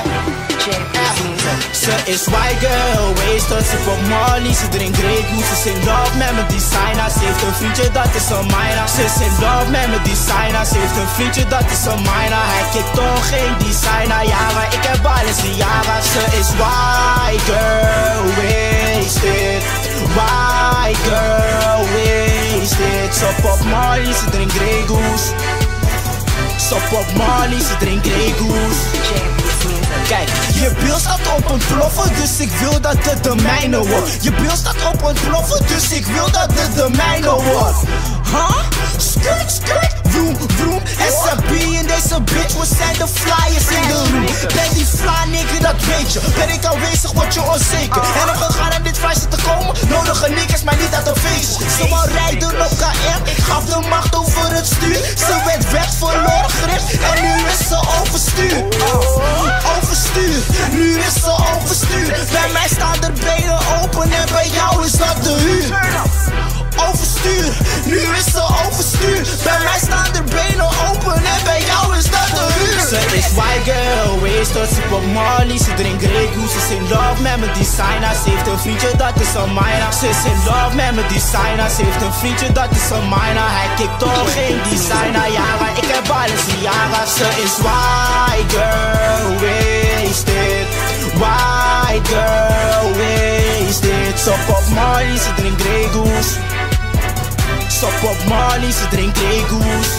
Ze is white girl, wasted, ze van Molly, ze drinkt Grey Goose. Ze is in love met mijn designer, ze heeft een vriendje dat is een minor. Ze is in love met mijn designer, ze heeft een vriendje dat is een minor. Hij kikt toch geen designer, ja maar ik heb alles in jaren. Ze is white girl, wasted, white girl, wasted. Ze pop Molly, ze drinkt Grey Goose. Ze pop Molly, ze drinkt Grey Goose. Kijk, je bil staat op een ploffen, dus ik wil dat het de mijne wordt. Je bil staat op een ploffen, dus ik wil dat het de mijne wordt. Huh? Skirt, skirt, vroom, vroom. S M P in deze bitch, we zijn de flyers in de room. Ben die fly nigga, dat weet je. Ben ik aanwezig, word je onzeker. En om gegaan aan dit feestje te komen, nodige niggas, maar niet uit de feestjes. Ze wou rijden op K M, ik gaf de macht over het stuur. Ze werd weg, verloren gericht, en nu is ze overstuur. Overstuur, nu is ze overstuur. Bij mij staan de benen open en bij jou is dat de huur. Overstuur, nu is ze overstuur. Bij mij staan de benen open en bij jou is dat de huur. Ze is white girl, wasted, ze pop Molly, ze drinkt Grey Goose. Ze is in love met mijn designer, ze heeft een vriendje dat is een minor. Ze is in love met mijn designer, ze heeft een vriendje dat is een minor. Hij kikt toch geen designer, ja maar ik heb alles in jaren. Ze is white girl, wasted, white girl, wasted. Ze pop Molly, ze drinkt Grey Goose. Ze pop Molly, ze drinkt Grey Goose.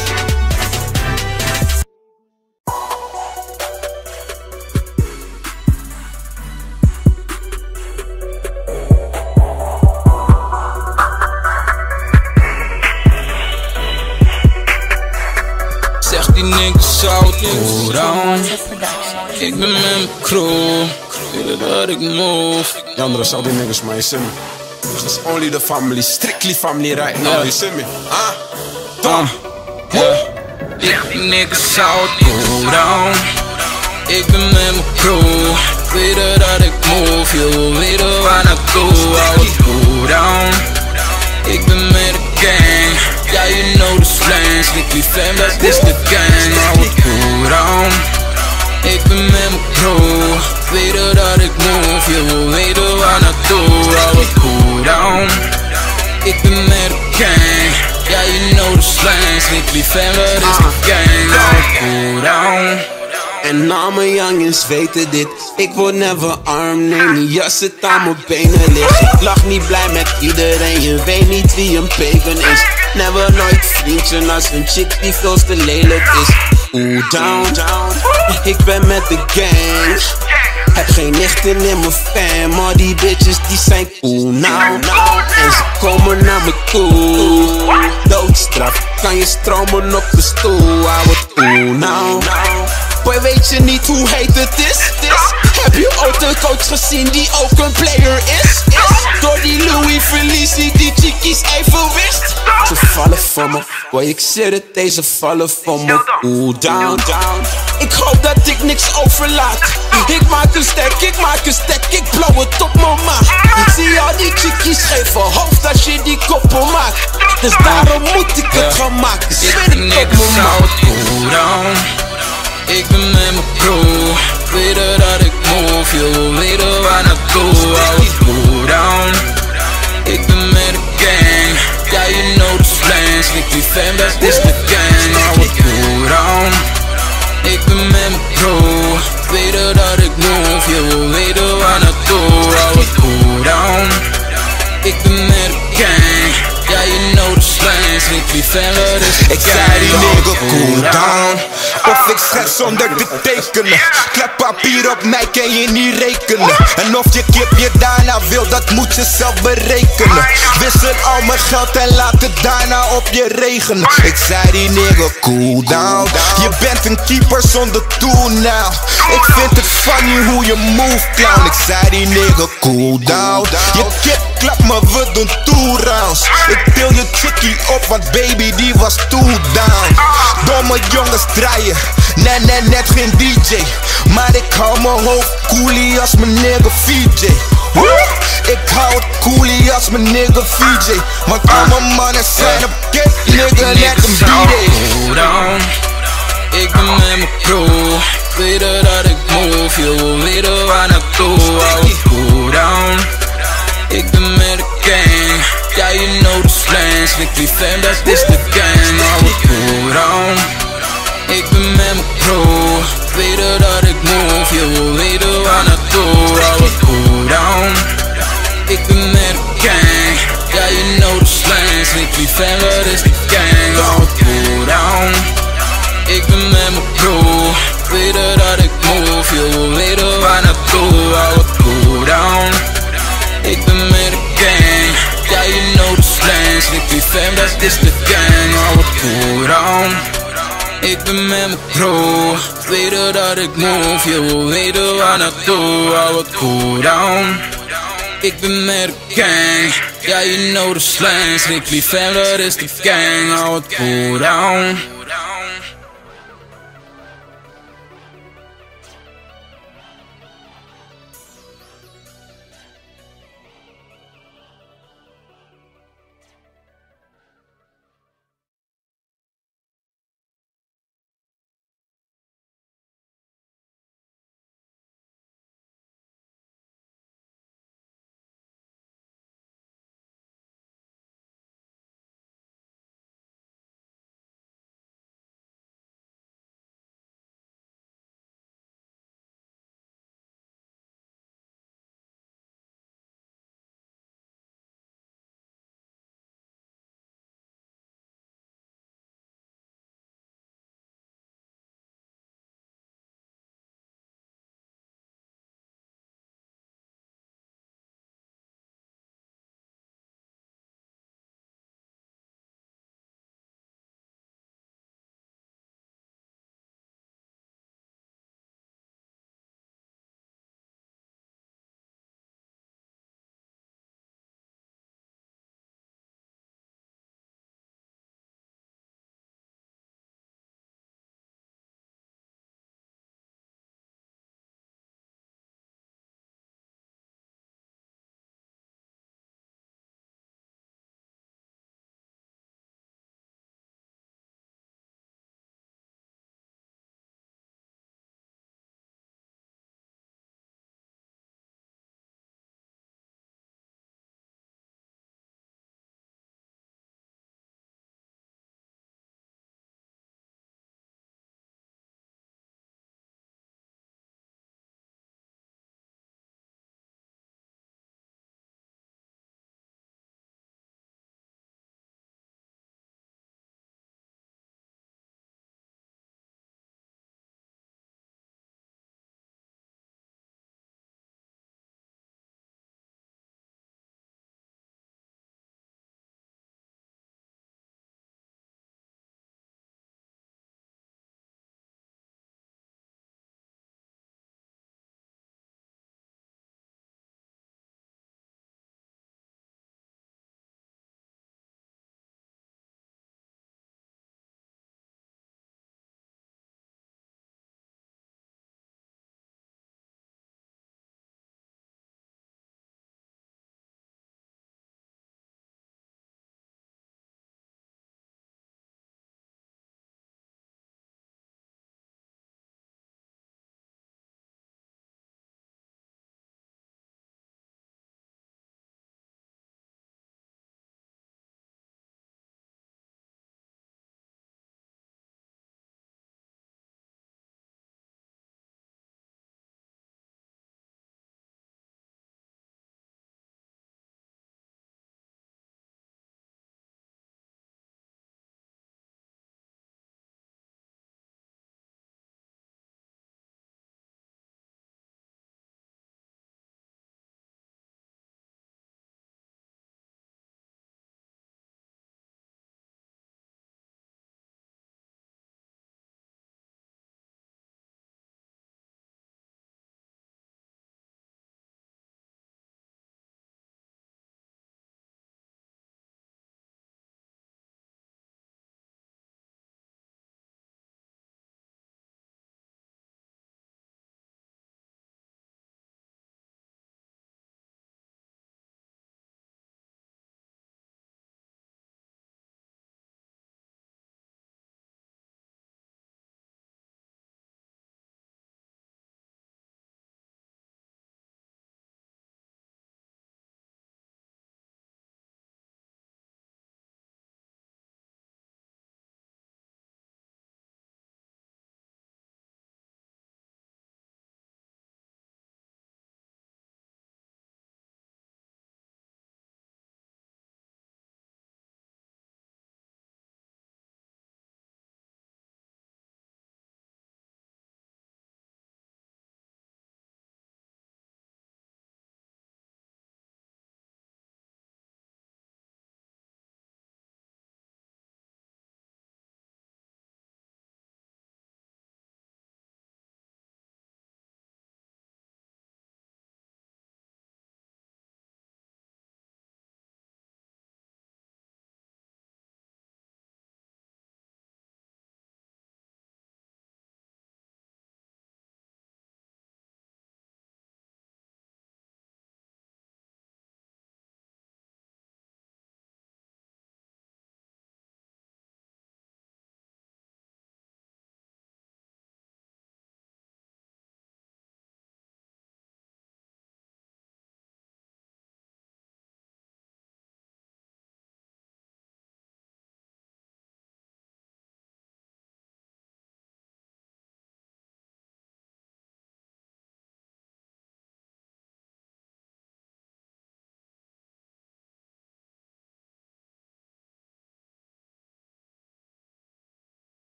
Zeg die niggas zout, cool down. Ik ben met mijn crew, willen dat ik move.
Jandro, zal die niggas maar, je see me. It's only the family, strictly family right now,
Yeah.
you see me? Ah,
Uh, yeah. Ik die niggas zout, cool down. Ik ben met mijn crew, weten dat ik move. Je wil weten waar naartoe, I was cool down. Ik ben met de gang, ja yeah, you know the slang. Strictly fam, dat is de gang, I was cool down. Ik ben met mijn crew, weten dat ik move. Je wil weten waar naartoe, I was cool down. Ik ben met de gang, ja yeah, you know the slang. Strictly fam, dat is de gang, I was cool down.
En al mijn youngins weten dit. Ik word never arm, nee, die jas zit aan mijn benen ligt. Ik lach niet blij met iedereen, je weet niet wie een pagan is. Never nooit vriendje als een chick die veel te lelijk is. Oeh, down, down, ik ben met de gang. Heb geen nichten in mijn fam, maar die bitches die zijn cool now. En ze komen naar me toe. Doodstraf, kan je stromen op de stoel. I was cool now. Boy, weet je niet hoe heet het is? Heb je ooit een coach gezien die ook een player is? Door die Louis verlies ik die chickies evenwicht. Ze vallen voor me, boy ik zit het, deze vallen voor me. Oeh, down, down. Ik hoop dat ik niks overlaat. Ik maak een stack, ik maak een stack, ik blauw het op mijn maag. Ik zie al die chickies geven hoofd als je die koppel maakt. Dus daarom moet ik het gaan maken, zweer ik op mijn maag.
Cool down. Ik ben met mijn crew, weten dat ik move. Je wil weten waar naartoe, I was cool down. Ik ben met de gang, ja yeah, you know the slang. Strictly fam, dat is de gang, I was cool down. Ik ben met mijn crew, weten dat ik move. Je wil weten waar naartoe, I was cool down. Ik ben met de gang, ja yeah, you know the slang. Strictly fam, dat is de gang,
Ik zei die
I was
nigga cool down. Of ik schets zonder te tekenen. Klep papier op mij kan je niet rekenen. En of je kip je daarna wil, dat moet je zelf berekenen. Wissel al mijn geld en laat het daarna op je regenen. Ik zei die nigga cool down. Je bent een keeper zonder doel now. Ik vind het funny hoe je move clown. Ik zei die nigga cool down. Je kip klap me, we doen two rounds. Ik til je chickie op, want baby die was too down. Domme jongens draaien, nee nee net geen D J. Maar ik hou mijn hoofd coolie als mijn nigga V J. Woe! Ik hou het coolie als mijn nigga V J. Want al mijn mannen zijn op kip, nigga, net een B D.
Ik ben met mijn crew, weten dat ik move, je wil weten waar naartoe. Hou het cool down. Ik ben met de gang, ja yeah, you know the slang. Strictly fam, dat is de gang. Hou het cool down. Ik ben met mijn crew, weten dat ik move, je wil weten waar naartoe. Hou het cool down. Ik ben met de gang, ja yeah, you know the slang. Strictly fam, dat is de gang. Hou het cool down. Ik ben met mijn crew, weten dat ik move, je wil weten waar naartoe. Hou het cool down. Ik ben met de gang, ja yeah, you know the slang. Strictly fam, dat is de gang. Hou het cool down. Ik ben met mijn crew, weten dat ik move, je wil weten waar naartoe. Hou het cool down. Ik ben met de gang, ja yeah, you know the slang. Strictly fam, dat is de gang. Hou het cool down.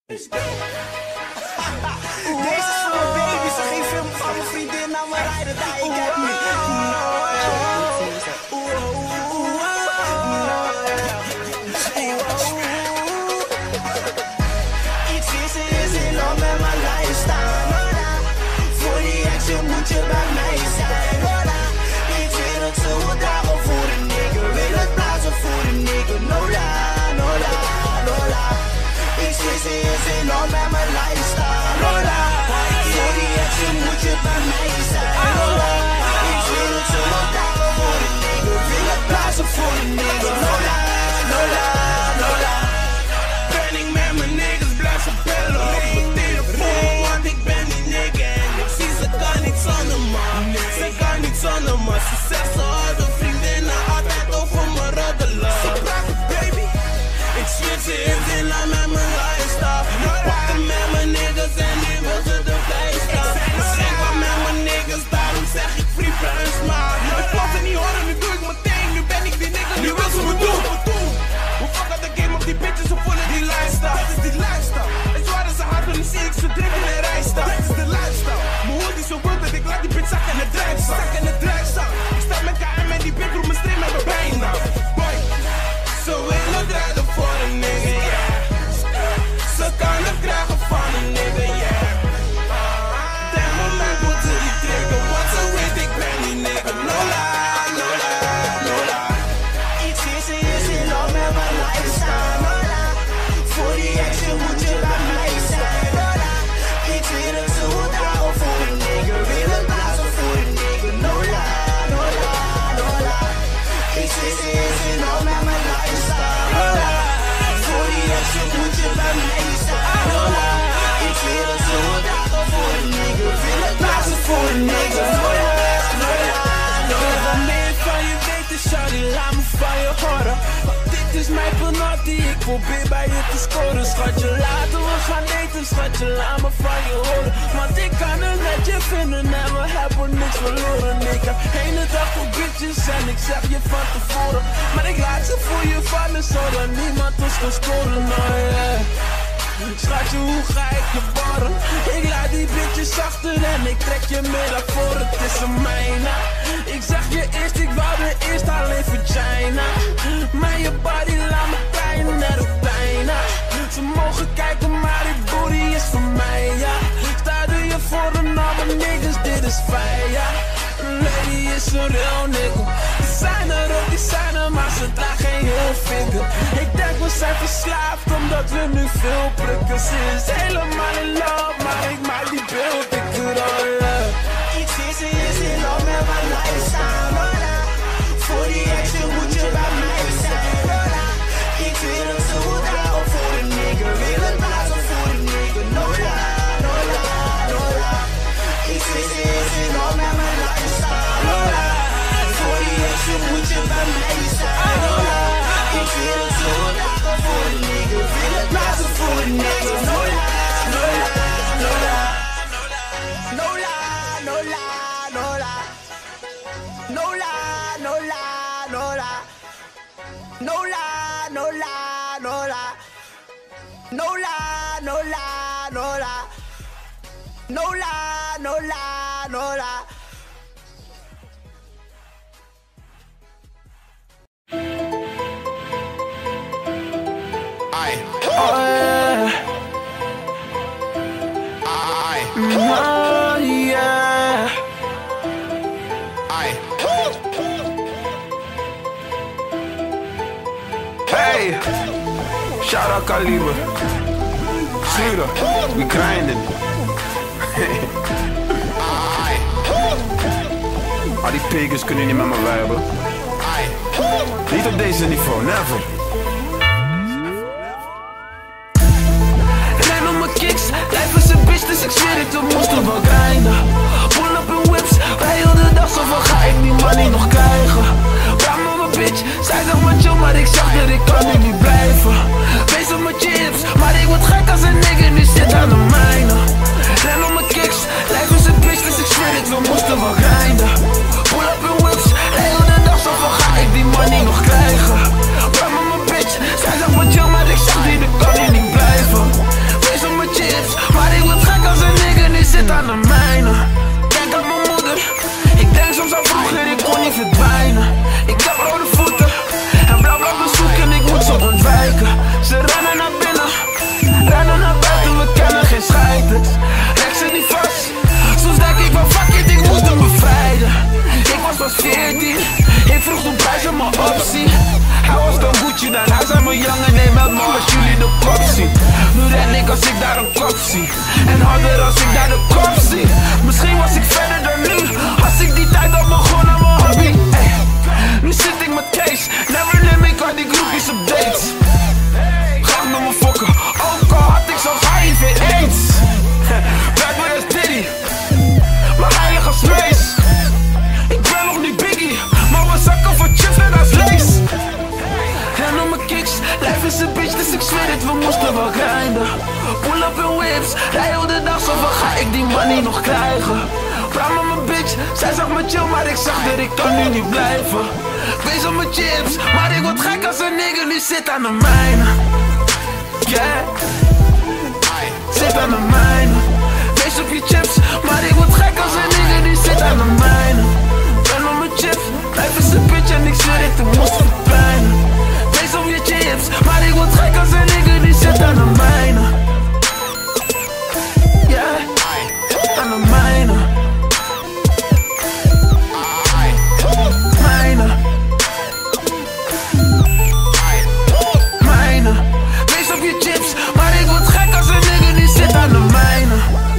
Deze is voor mijn baby, ze geeft film van mijn vriendin naar mijn rijden, daar ik heb niet. Iets is er, is in land met mijn lijn staan. Voor die action moet je bij mij zijn. Ik wil het zo dagen voor de nigger, wil het blazen voor de nigger. No la, no la, no la. Ik zit is in land met mijn lijn staan. Rolla, voor die action moet je bij mij zijn. Rolla, ik wil het zo dagen voor de nigger, wil het blazen voor de nigger. No la, no la, no la. Ben ik met mijn niggas, blijf ze bellen op mijn telefoon. Want ik ben die nigger en ik zie ze kan niet zonder me. Ze kan niet zonder me, ze zegt ze hadden vriendinnen altijd over me roddelen. Ze praten baby, ik switch ze in in lijn met mijn lifestyle. Wachten met mijn niggas en die wil ze de vleestaan. Ik schenk maar met mijn niggas, daarom zeg ik free friends maar. Ik wil ze niet horen, nu doe ik mijn ding. Nu ben ik die nigga, nu wil ze me doen. Hoe fuck had de game op die bitches, ze voelen die lifestyle. Dit is die lifestyle. En zo hadden ze hard, nu zie ik ze druk in de rijstyle. Dit is de lifestyle. Mijn hoed is zo wild dat ik laat die bitch zakken in de drijfzaal. Zak in de drijfzaal. Ik sta met K M en die bitch roept me stream met mijn been nou. Boy, ze willen rijden voor een nigga, yeah. Ze kan het krijgen van een nigga, yeah. Den moment moet ze die trigger, want ze weet ik ben die nigga. Lola, Lola, Lola. Iets is er, is in land met mijn lifestyle. Lola, voor die action moet je bij mij zijn. Lola, ik wil het zo dagen voor een nigga, wil het blazen voor een nigga. Lola, Lola, Lola. Iets is er, is in land met mijn lifestyle. Lola, voor die action moet je bij mij zijn. Lola, ik wil het zo dagen voor een nigga, wil het blazen voor een nigga. Lola, Lola, Lola. Wat meer van je weten, shawty, laat me van je horen. Want dit is mijn penalty, ik probeer bij je te scoren. Schatje, laten we gaan eten, schatje, laat me van je horen. Want ik kan het met je vinden en we hebben niks verloren. Ik heb eenentachtig bitches en ik zeg je van tevoren. Maar ik laat ze voor je vallen, zodat niemand ons kan scoren, nou yeah. Schatje, hoe ga ik je barren? Ik laat die bitches achter en ik trek je mee naar voren. Het is een mijne. Ik zeg je eerst, ik wou er eerst alleen vagina. Maar je body laat me pijn, net op bijna. Ze mogen kijken, maar die booty is voor mij, ja. Sta er je voor een alle niggas, dit is fijn, ja. Lady is een real nigga. Die zijn er ook, die zijn er, maar ze draagt geen heel vinger. Ik denk we zijn verslaafd, omdat we nu veel prikken. Ze is helemaal in love, maar ik maak die beeld dikker, oh yeah. Iets is er, is in love met mijn lifestyle, Lola. Voor die action moet je bij mij zijn, Lola. Ik wil het zo dagen voor een nigga, wil het blazen voor een nigga. Lola, Lola, Lola. Iets is er, is in love met mijn lifestyle, Lola. Voor die action moet je bij mij zijn, Lola. Ik wil het zo dagen voor een nigga, wil het blazen voor een nigga. Lola, Lola, Lola. Lola, Lola, Lola. Lola, Lola, Lola. Lola, Lola, Lola. Lola, Lola, Lola. Lola, Lola, Lola.
Aye.
Oh yeah,
Aye.
oh yeah.
Aye.
Hey, shout out Caliber. Slieder, we grinding.
Aye.
Al die pagans kunnen niet met me viben.
Aye.
Niet op deze niveau, never. Ren op mijn kicks, lijf is een bitch, dus ik zweer het, we moesten wel grinden. Pull up in whips, wij heel de dag, zoveel ga ik die money nog krijgen. Waarom op mijn bitch, zij zegt maar chill, maar ik zeg dat ik kan nu niet blijven. Wees op mijn chips, maar ik word gek als een nigger nu zit aan de mijne. Ren op mijn kicks, lijf is een bitch, dus ik zweer het, we moesten wel grinden. Pull up in whips, wij heel de dag, zoveel ga ik die money nog krijgen. Waarom op mijn bitch, zij zegt maar chill, maar ik zeg dat ik kan nu niet blijven. Wees dik als ik daar een kop zie. En harder als ik daar de kop zie. Misschien was ik verder dan nu, als ik die tijd had begonnen aan mijn hobby. Ey, nu zit ik met Kees, never neem ik al die groepjes op dates. Graag met me fokken, ook al had ik zo'n H I V AIDS. Blijf maar als Diddy, maar heilig als Mees. Ik ben nog niet Biggie, maar we zakken voor chips net als Lees. En om mijn kicks, lijf is een bitch, dus ik zweer het, we moesten wel grinden. Pull up in whips, rij heel de dag, zo van ga ik die money nog krijgen. Praat met mijn bitch, zij zag me chill, maar ik zag dat ik kan nu niet blijven. Wees op mijn chips, maar ik word gek als een nigger nu zit aan de mijne. Yeah, zit aan de mijne. Wees op je chips, maar ik word gek als een nigger die zit aan de mijne. Ben op mijn chips, lijf is een bitch en ik zweer het, ik moest verdwijnen. Wees op je chips, maar ik word gek als een nigger die zit aan de mijne. Yeah, aan de mijne. Mijne. Mijne. Wees op je chips, maar ik word gek als een nigger die zit aan de mijne.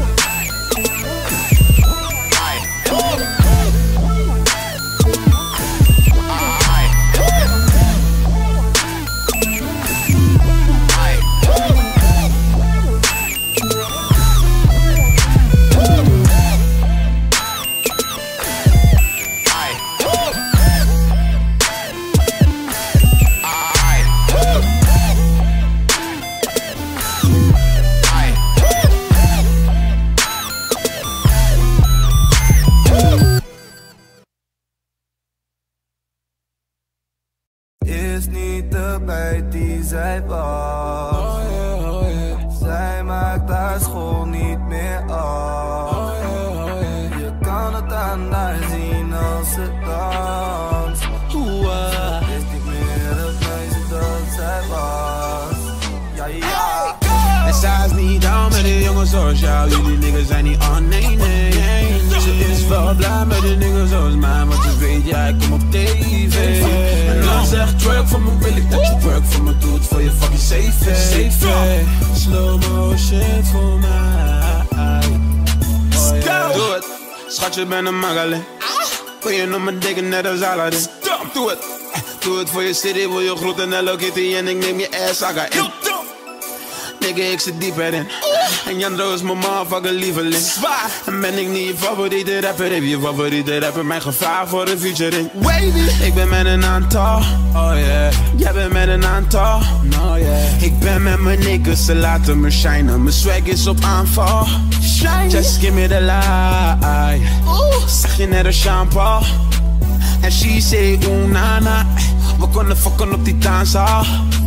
Is niet de meid die zij was.
Oh yeah, oh yeah.
Zij maakt haar school niet meer af.
Oh yeah, oh yeah.
Je kan het aan haar zien als ze danst.
Oeh,
Is niet meer het meisje dat zij was. Ja, ja.
En zij is niet down met de jongens zoals jou. Jullie niggas zijn niet on, nee, nee, nee. Ze is wel blij met de niggas zoals mij, want ze weet, ja, ik kom op tv. En dan zegt twerk voor me, wil ik dat je work voor me doet, voor je fucking safe. Safe, slow motion voor mij. Oh, yeah. Doe het, schatje, ben een magalin. Wil je nog mijn dikke net als Aladdin? Doe het, doe het voor je city, wil je groeten en Hello Kitty en ik neem je ass, saga in. Nigga, ik zit diep erin. En Jandro is mijn motherfucker lieveling. En ben ik niet je favoriete rapper, heb je favoriete rapper mijn gevaar voor de featuring. Ik ben met een aantal, oh yeah. Jij bent met een aantal, no yeah. Ik ben met mijn niggas, ze laten me shinen. Mijn swag is op aanval. Just give me the light. Zeg je net als Jean-Paul. En she say oeh na na. We konden fucken op die danszaal.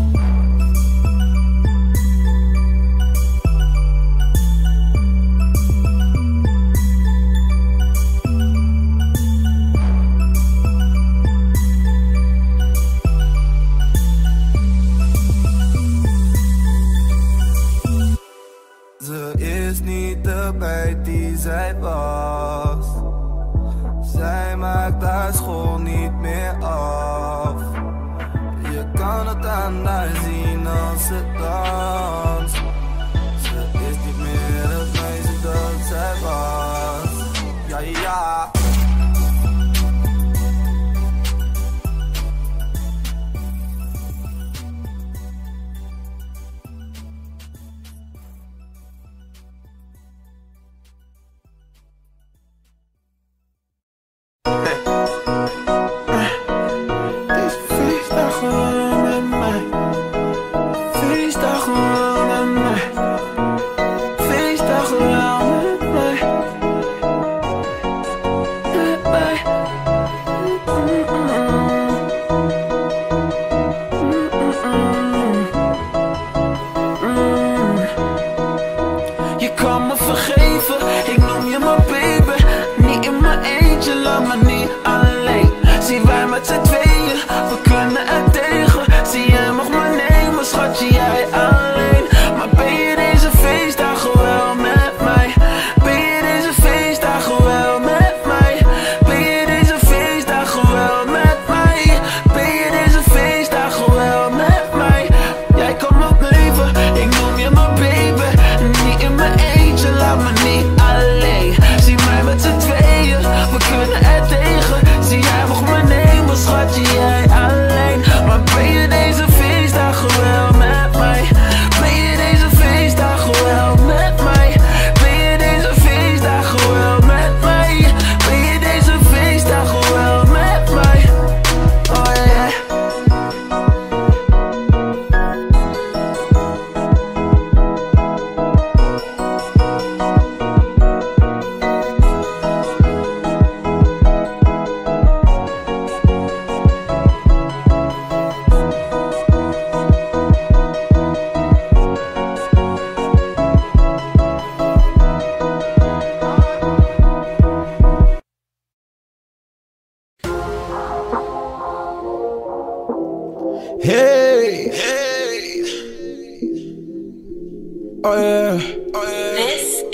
Ze is niet de meid die zij was. Zij maakt haar school niet meer af. Je kan het aan haar zien als ze danst. Ze is niet meer het meisje dat zij was. Ja, ja.
Deze feestdag gewoon met mij.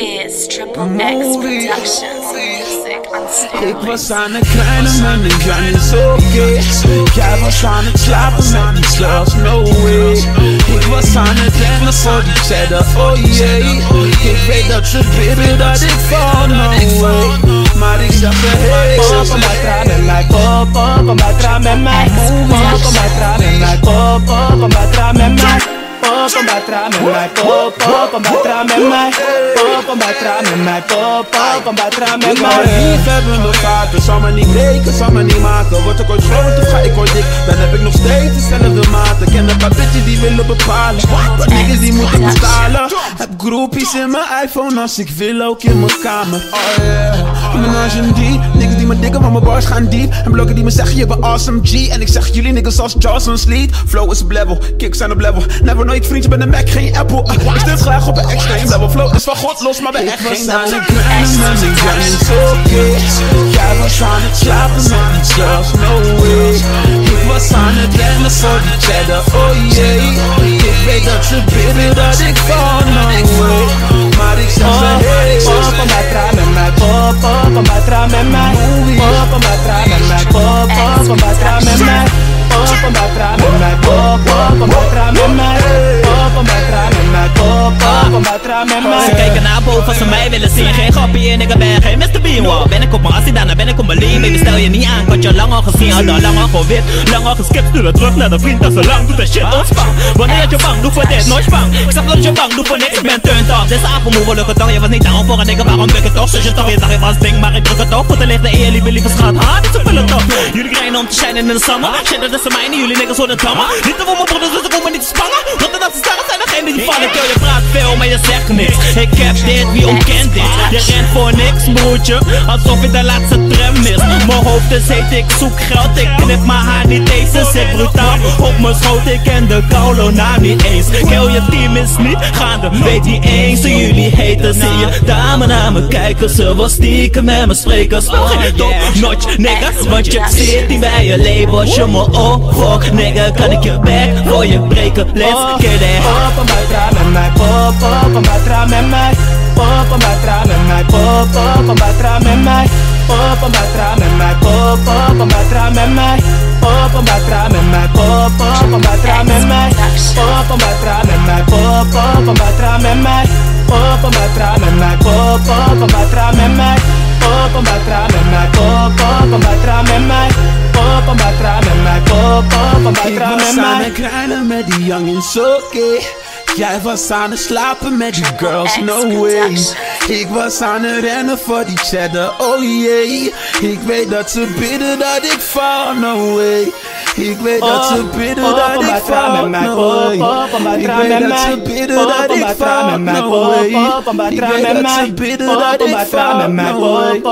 is Triple X Productions music on
Ik
steroids.
was aan het kleine man, ik ga niet zo okay. Jij was aan het slapen met die girls, no way. Ik was aan het rennen voor die cheddar, oh yeah. Ik weet dat ze bidden dat ik val, no way. Maar ik zeg ze hey.
Pop on my tram met mij, pop, pop on my tram met mij. Pop on my tram met mij, pop, pop on my tram met mij. Pop on my tram met mij, pop, pop on my tram met mij. Pop on my tram met mij, pop, pop on my tram met
Ik wou
mij.
lief hebben we vaker, zal me niet breken, zal me niet maken. Word ik ooit groot of ga ik ooit dik, dan heb ik nog steeds dezelfde maten. Ken een paar bitches die willen bepalen, maar niggas die moeten betalen. Heb groepies in mijn iPhone als ik wil, ook in mijn kamer. Oh yeah, menage een die, niggas die me dikken, maar mijn bars gaan diep. En blokken die me zeggen je bent awesome G. En ik zeg jullie niggas als Johnson Sleet. Flow is op level, kicks zijn op level. Never nooit vriendje bij de Mac, geen Apple. uh, Ik stuk graag op een extreme level. Flow is van God los, maar ben echt geen Apple. Ik was aan het kleine man, ik ben niet oké. Jij was aan het slapen met die girls, no way. Ik was aan het rennen voor die cheddar, oh yeah. Ik weet dat ze bidden dat ik val, no way. Maar ik zeg ze hey.
Pop on my tram met mij, pop, pop on my tram met mij. Pop on my tram met mij, pop, pop on my tram met mij. Pop on my tram met mij, pop, pop on my tram met mij. Pop on my tram met mij, pop, pop on my tram met mij.
Ze kijken naar boven als ze mij willen zien. Geen grappie en ik ben geen mister Bean. Wow, ben ik op mijn assie, daarna ben ik op mijn lean. Baby, stel je niet aan, ik had je lang al gezien. Had al lang al gewit, lang al geskipt. Stuur het terug naar de vriend dat ze lang doet en shit ontspan. Wanneer had je bang, doe voor dit, nooit bang. Ik snap dat je bang, doe voor niks, ik ben turned off. Dit is afgemoe, lukt het toch, je was niet down voor een dikke, waarom druk het toch? Dus je toch, je dacht je was ding, maar ik druk het toch. Voor de lichte in je lieve, lieve schat, ha, dit is veel toch. Jullie krijgen om te shinen in de summer. Shit, dat is de mijne, jullie niggas worden tammer. Niet te voor mijn broeders, dus ik hoef me niet te spannen. Rotterdamse sterren zijn degene die vallen. Yo, je praat veel, maar je zegt niks. Ik heb dit, wie ontkent dit? Je rent voor niks, broertje, alsof je de laatste tram mist. Mijn hoofd is heet, ik zoek geld, ik knip mijn haar niet eens. Ze zit brutaal op mijn schoot, ik ken de koulo naam niet eens. Heel je team is niet gaande, weet niet eens. En jullie heten, zie je dame naar me kijken. Ze was stiekem met me spreken. Nog geen top notch, nigga, want je zit niet bij je label. Als je me opvolgt, nigga, kan ik je back voor je breken. Let's get it.
Pop on my tram met mij, pop, pop on my tram met mij. Pop on my tram met mij, pop, pop on my tram met mij. Pop on my tram met mij, pop, pop on my tram met mij. Pop on my tram met mij, pop, pop on my tram met mij. Pop on my tram met mij, pop, pop on my tram met mij. Pop on my tram met mij, pop, pop on my tram met mij. Pop on my tram met mij, pop, pop on my tram met mij. Pop on my tram met mij, pop, pop on my tram met
Ik was aan
mij.
het kleinen met die jongens, oké. Jij was aan het slapen met die girls, no way. Ik was aan het rennen voor die cheddar, oh yeah. Ik weet dat ze bidden dat ik val, no way. Ik weet dat ze bidden dat ik val, no way. Ik weet dat ze bidden dat ik val, no way. Ik weet dat ze bidden dat ik val, no way. Ik weet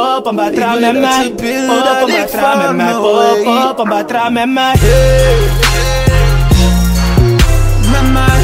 dat ze bidden dat ik val, no way. Hey. Met mij.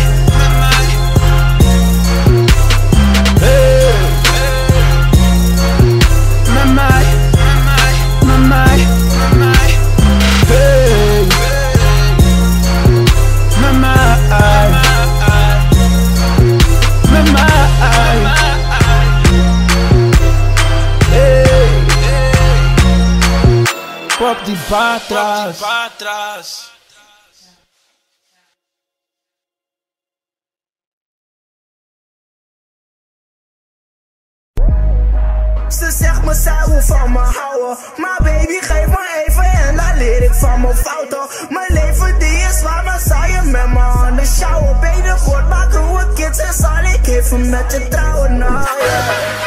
Pop die patras.
Ze zegt me zij wil van me houden, maar baby geef me even en dan leer ik van mijn fouten. Mijn leven die is zwaar, maar zou je met me handen sjouwen. Benen kort, maar groeien kids en zal ik even met je trouwen. Nou ja,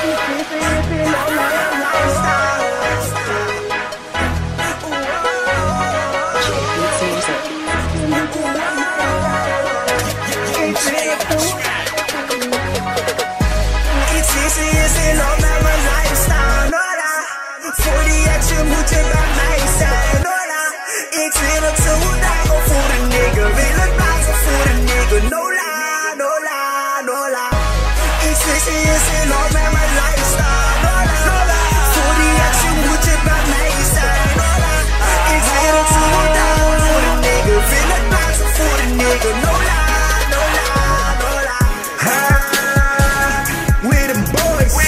moet je bij mij zijn, Nola. Ik wil het zo dagen voor een nigger. Wil het blazen voor een nigger. Nola, Nola, Nola. Ik switch in je zin op met mijn lifestyle, Nola, Nola. Voor die action moet je bij mij zijn, Nola. Ik wil het zo dagen voor een nigger. Wil het blazen voor een nigger. Nola, Nola, Nola. Ha, with them boys.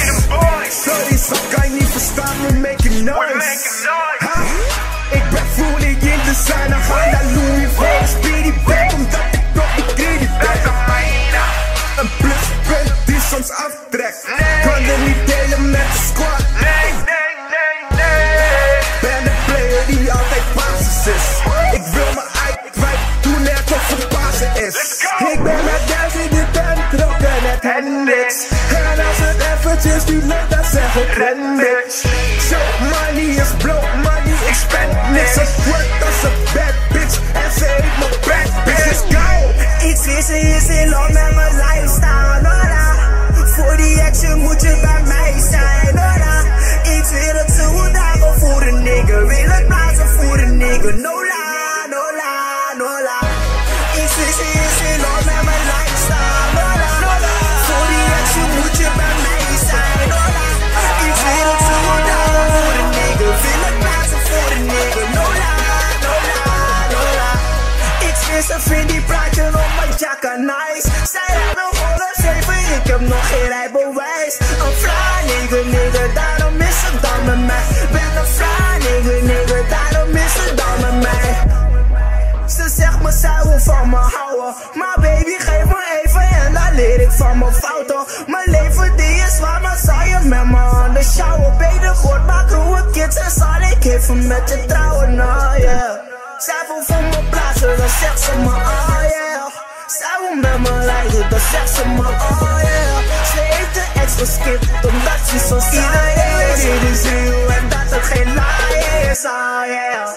dan zeg ik ren bitch. Zo, money is blow, money, ik spend niks. Het wordt als een bad bitch en ze heeft me bad bitch. Let's go!
Iets vissen is in love met mijn lifestyle, Nora. Voor die action moet je bij mij zijn, Nora. Ik wil het zo dagen voor een nigger. Wil het blazen voor een nigger. Nola, Nola, Nola. Iets vissen is in love met mijn lifestyle, Nora. Voor die action moet je bij mij zijn, Nora. Ik wil het zo dagen voor een nigger. Wil het blazen voor een nigger. Nola, Nola, Nola. Ik vissen vind die praatje op mijn jacka nice. Zij hebben nog honderd zeven, ik heb nog geen rijbewijs. Een fly nigger, nigger, daarom is het dan met mij. Ben een fly nigger, nigger, daarom is het dan met mij. Ze zegt me zij wil van me houden, maar baby geef me even en dan leer ik van mijn fouten. Mijn leven die is waar, maar zal je met me aan de shower. Beter goed, maar groeien kids en zal ik even met je trouwen, nou yeah. Zij wil voor me plaatsen, dan zegt ze me oh yeah. Zij wil met me lijden, dan zegt ze me oh yeah. Ze heeft de ex geskipt, omdat ze zo saai is. Dit is real en dat het geen lie is, oh yeah.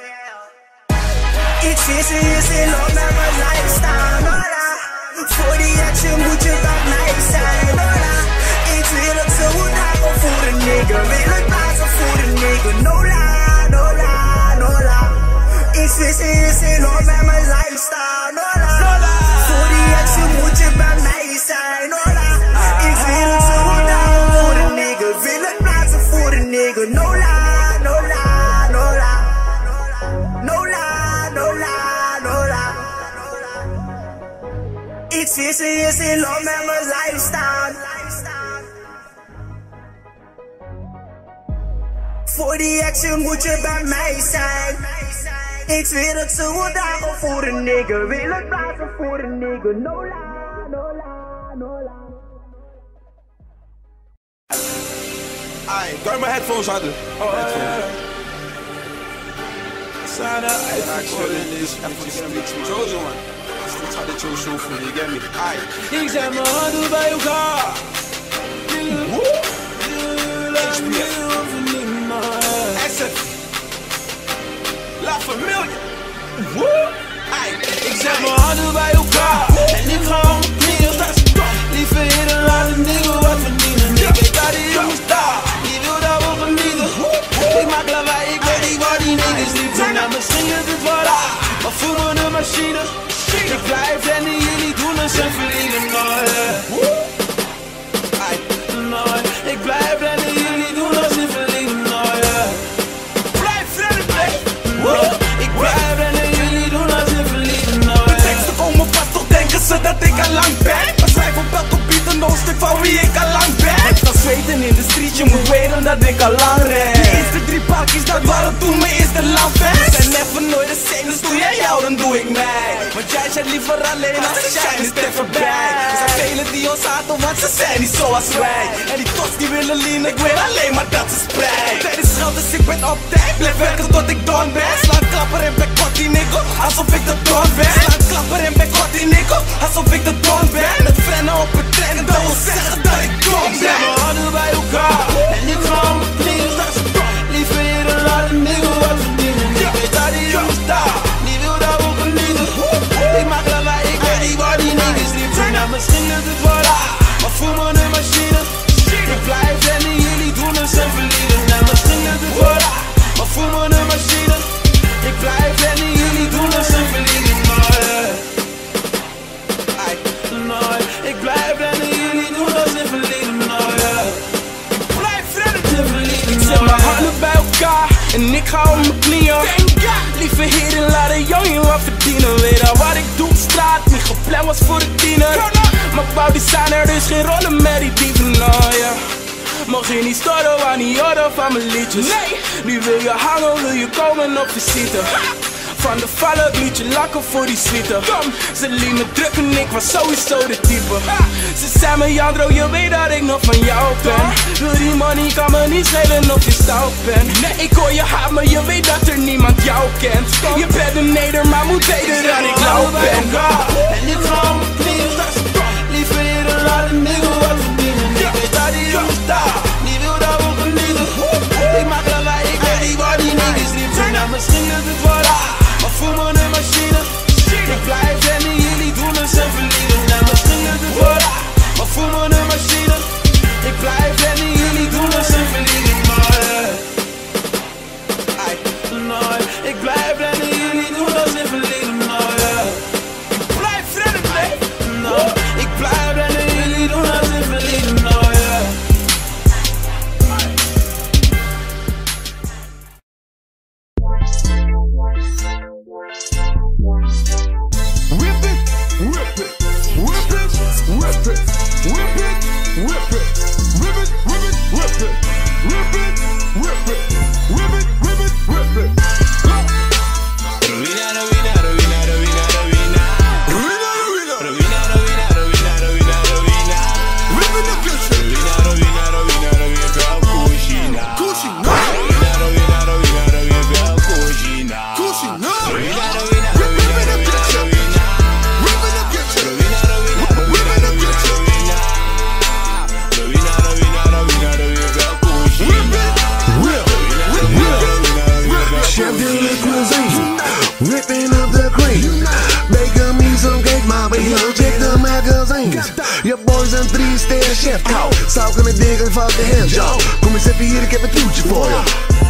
Ik zie ze is in love met mijn lifestyle, Nora. Voor die action moet je bij mij zijn, Nora. Ik wil het zo dagen voor een nigger. Wil het blazen voor een nigger. Nola, Nola, Nola. Ik zie ze is in love met mijn lifestyle, Nora. Voor die action moet je bij mij zijn, Nora. Ik wil het zo dagen voor een nigger. Wil het blazen voor een nigger. Nola, Nola, Nola. Nola, Nola, Nola. Ik zie ze is in love met mijn lifestyle. Voor die action moet je bij mij zijn. Ik zweer het zo dagen voor een nigger. Wil het blazen voor een nigger. Nola, Nola, Nola.
Ai, kan je mijn headphones hadden? Oh, headphones. Sana, I chill in this, Jojo man. Goed had dit show voor je, get me? Ai.
Ik zet mijn handen bij elkaar.
S F. La Familia. Woe! Ai,
ik zet mijn handen bij elkaar en ik ga om mijn knieën. Lieve heren, laat een nigger wat verdienen. Ik weet dat die jongens daar, die wil dat we genieten. Ik maak lawaai, ik weet niet waar die niggas liepen. Nou, misschien is het wel raar, maar voel me de machine. Ik blijf rennen, jullie doen het en verliezen nooit. Nooit, ik blijf rennen, jullie doen het en verliezen nooit. Blijf rennen, blijf. Ik blijf rennen, jullie doen het en verliezen nooit.
De teksten komen pas, toch denken ze dat ik al lang ben. Maar schrijf op elke beat een hoofdstuk van wie ik al lang ben.
Ik kan zweten in de street, je moet weten dat ik al lang ren.
Die eerste drie pakjes, dat waren toen mijn eerste lampjes. Ik ben even nooit de same, dus doe jij jou, dan doe ik mij. Want jij zit liever alleen als de shine is er voorbij. Er zijn velen die ons haten, want ze zijn niet zoals wij. En die tots die willen lean, ik wil alleen maar dat ze spreidt. Tijd is geld, dus ik ben op tijd. Blijf werken tot ik done ben. Slaan klapper en bek wat die nikkel, alsof ik de don ben. Slaan klapper en bek wat die nikkel, alsof ik de don ben. Het frennen op het trein, dat wil zeggen dat ik dom ben.
Ik zet mijn handen bij elkaar en ik ga om mijn knieën. Lieve heren, laat een nigger wat verdienen. Ik weet dat die jongens daar, die wil dat we genieten. Ik maak lawaai, ik weet niet waar die niggas liepen. Nou, misschien is het wel raar, maar voel me de machine. Ik blijf rennen, jullie doen het en verliezen. Nou, misschien is het wel raar, maar voel me de machine. Ik blijf rennen, jullie doen het en verliezen. Nooit, nooit. Ik blijf rennen, jullie doen het en verliezen. Nooit. Ik blijf rennen, en verliezen. Ik zet mijn handen bij elkaar en ik ga op mijn knieën. Lieve heren, laat een jongen wat verdienen. Weet al wat ik doe op straat, niet gepland was voor de tiener. Maar bouw die zijn er dus geen rollen met die dieven, nou ja. Mag je niet storen aan die orde van mijn liedjes. Nee, nu wil je hangen, wil je komen op visite. Van de vallen liet je lakken voor die suite. Ze liet me drukken, ik was sowieso de type. Ze zei me, Jandro, je weet dat ik nog van jou ben. Wil die money, kan me niet schelen of je stout bent. Ik hoor je haat, maar je weet dat er niemand jou kent. Je bent een neder, maar moet weten dat ik lauw ben. En ik ga om mijn knieën. Lieve heren, laat een nigger wat verdienen. Ik weet dat die jongens daar,
drie sterren chef kou. Zou kunnen diggen van de handjob. Kom eens even hier, ik heb een nieuwtje voor je.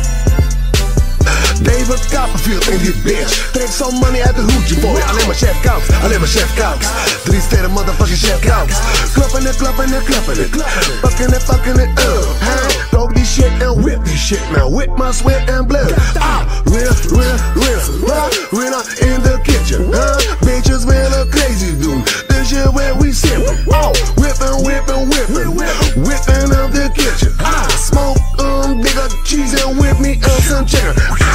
David Copperfield in die bitch. Trek zo'n money uit het hoedje voor je. Alleen maar chef kouks, alleen maar chef kouks. Drie sterren motherfucking chef kouks. Klappen en klappen en klappen en pakken en pakken en uh. Rook die shit en whip die shit man. Whip my sweat and blood. Ah, real, real, real, real, real in the kitchen. Huh? Bitches willen crazy doen. This shit where we sippin'. Oh, whippin', whippin', whippin', whippin' up the kitchen. Ah, smoke um bigger cheese and whip me up some chicken.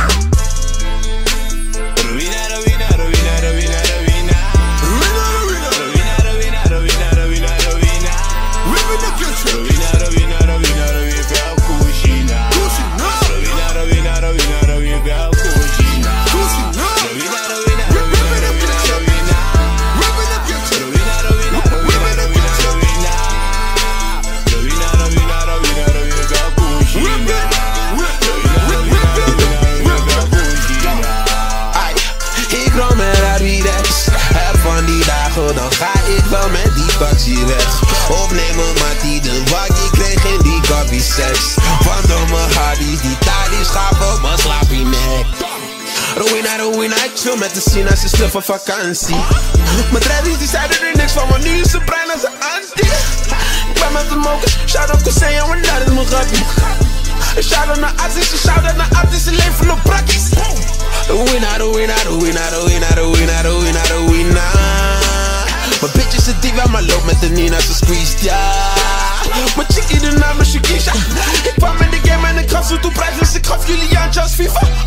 Dan ga ik wel met die taxi weg. Of neem een mattie, de wakkie kreeg in die koppie seks. Want door mijn hardies, die talies schapen mijn slaapie nek. Rowena, Rowena, ik chill met de Sina, ze stil van vakantie. Mijn tradies die zeiden er niks van, maar nu is ze brein als een anti. Ik ben met de mokers, shout-out Koussin, jongen, dat is mijn grappie. Shout-out naar Aziz, shout-out naar Aziz, ze leven op brakkies. Rowena, Rowena, Rowena, Rowena, Rowena, Rowena, Rowena. Mijn bitch is een diva, maar loopt met de Nina, ze squeezed, ja. Mijn chickie de naam is Shakisha. Ik kwam in de game en ik gaf ze toe prijs, dus ik gaf jullie aan als FIFA.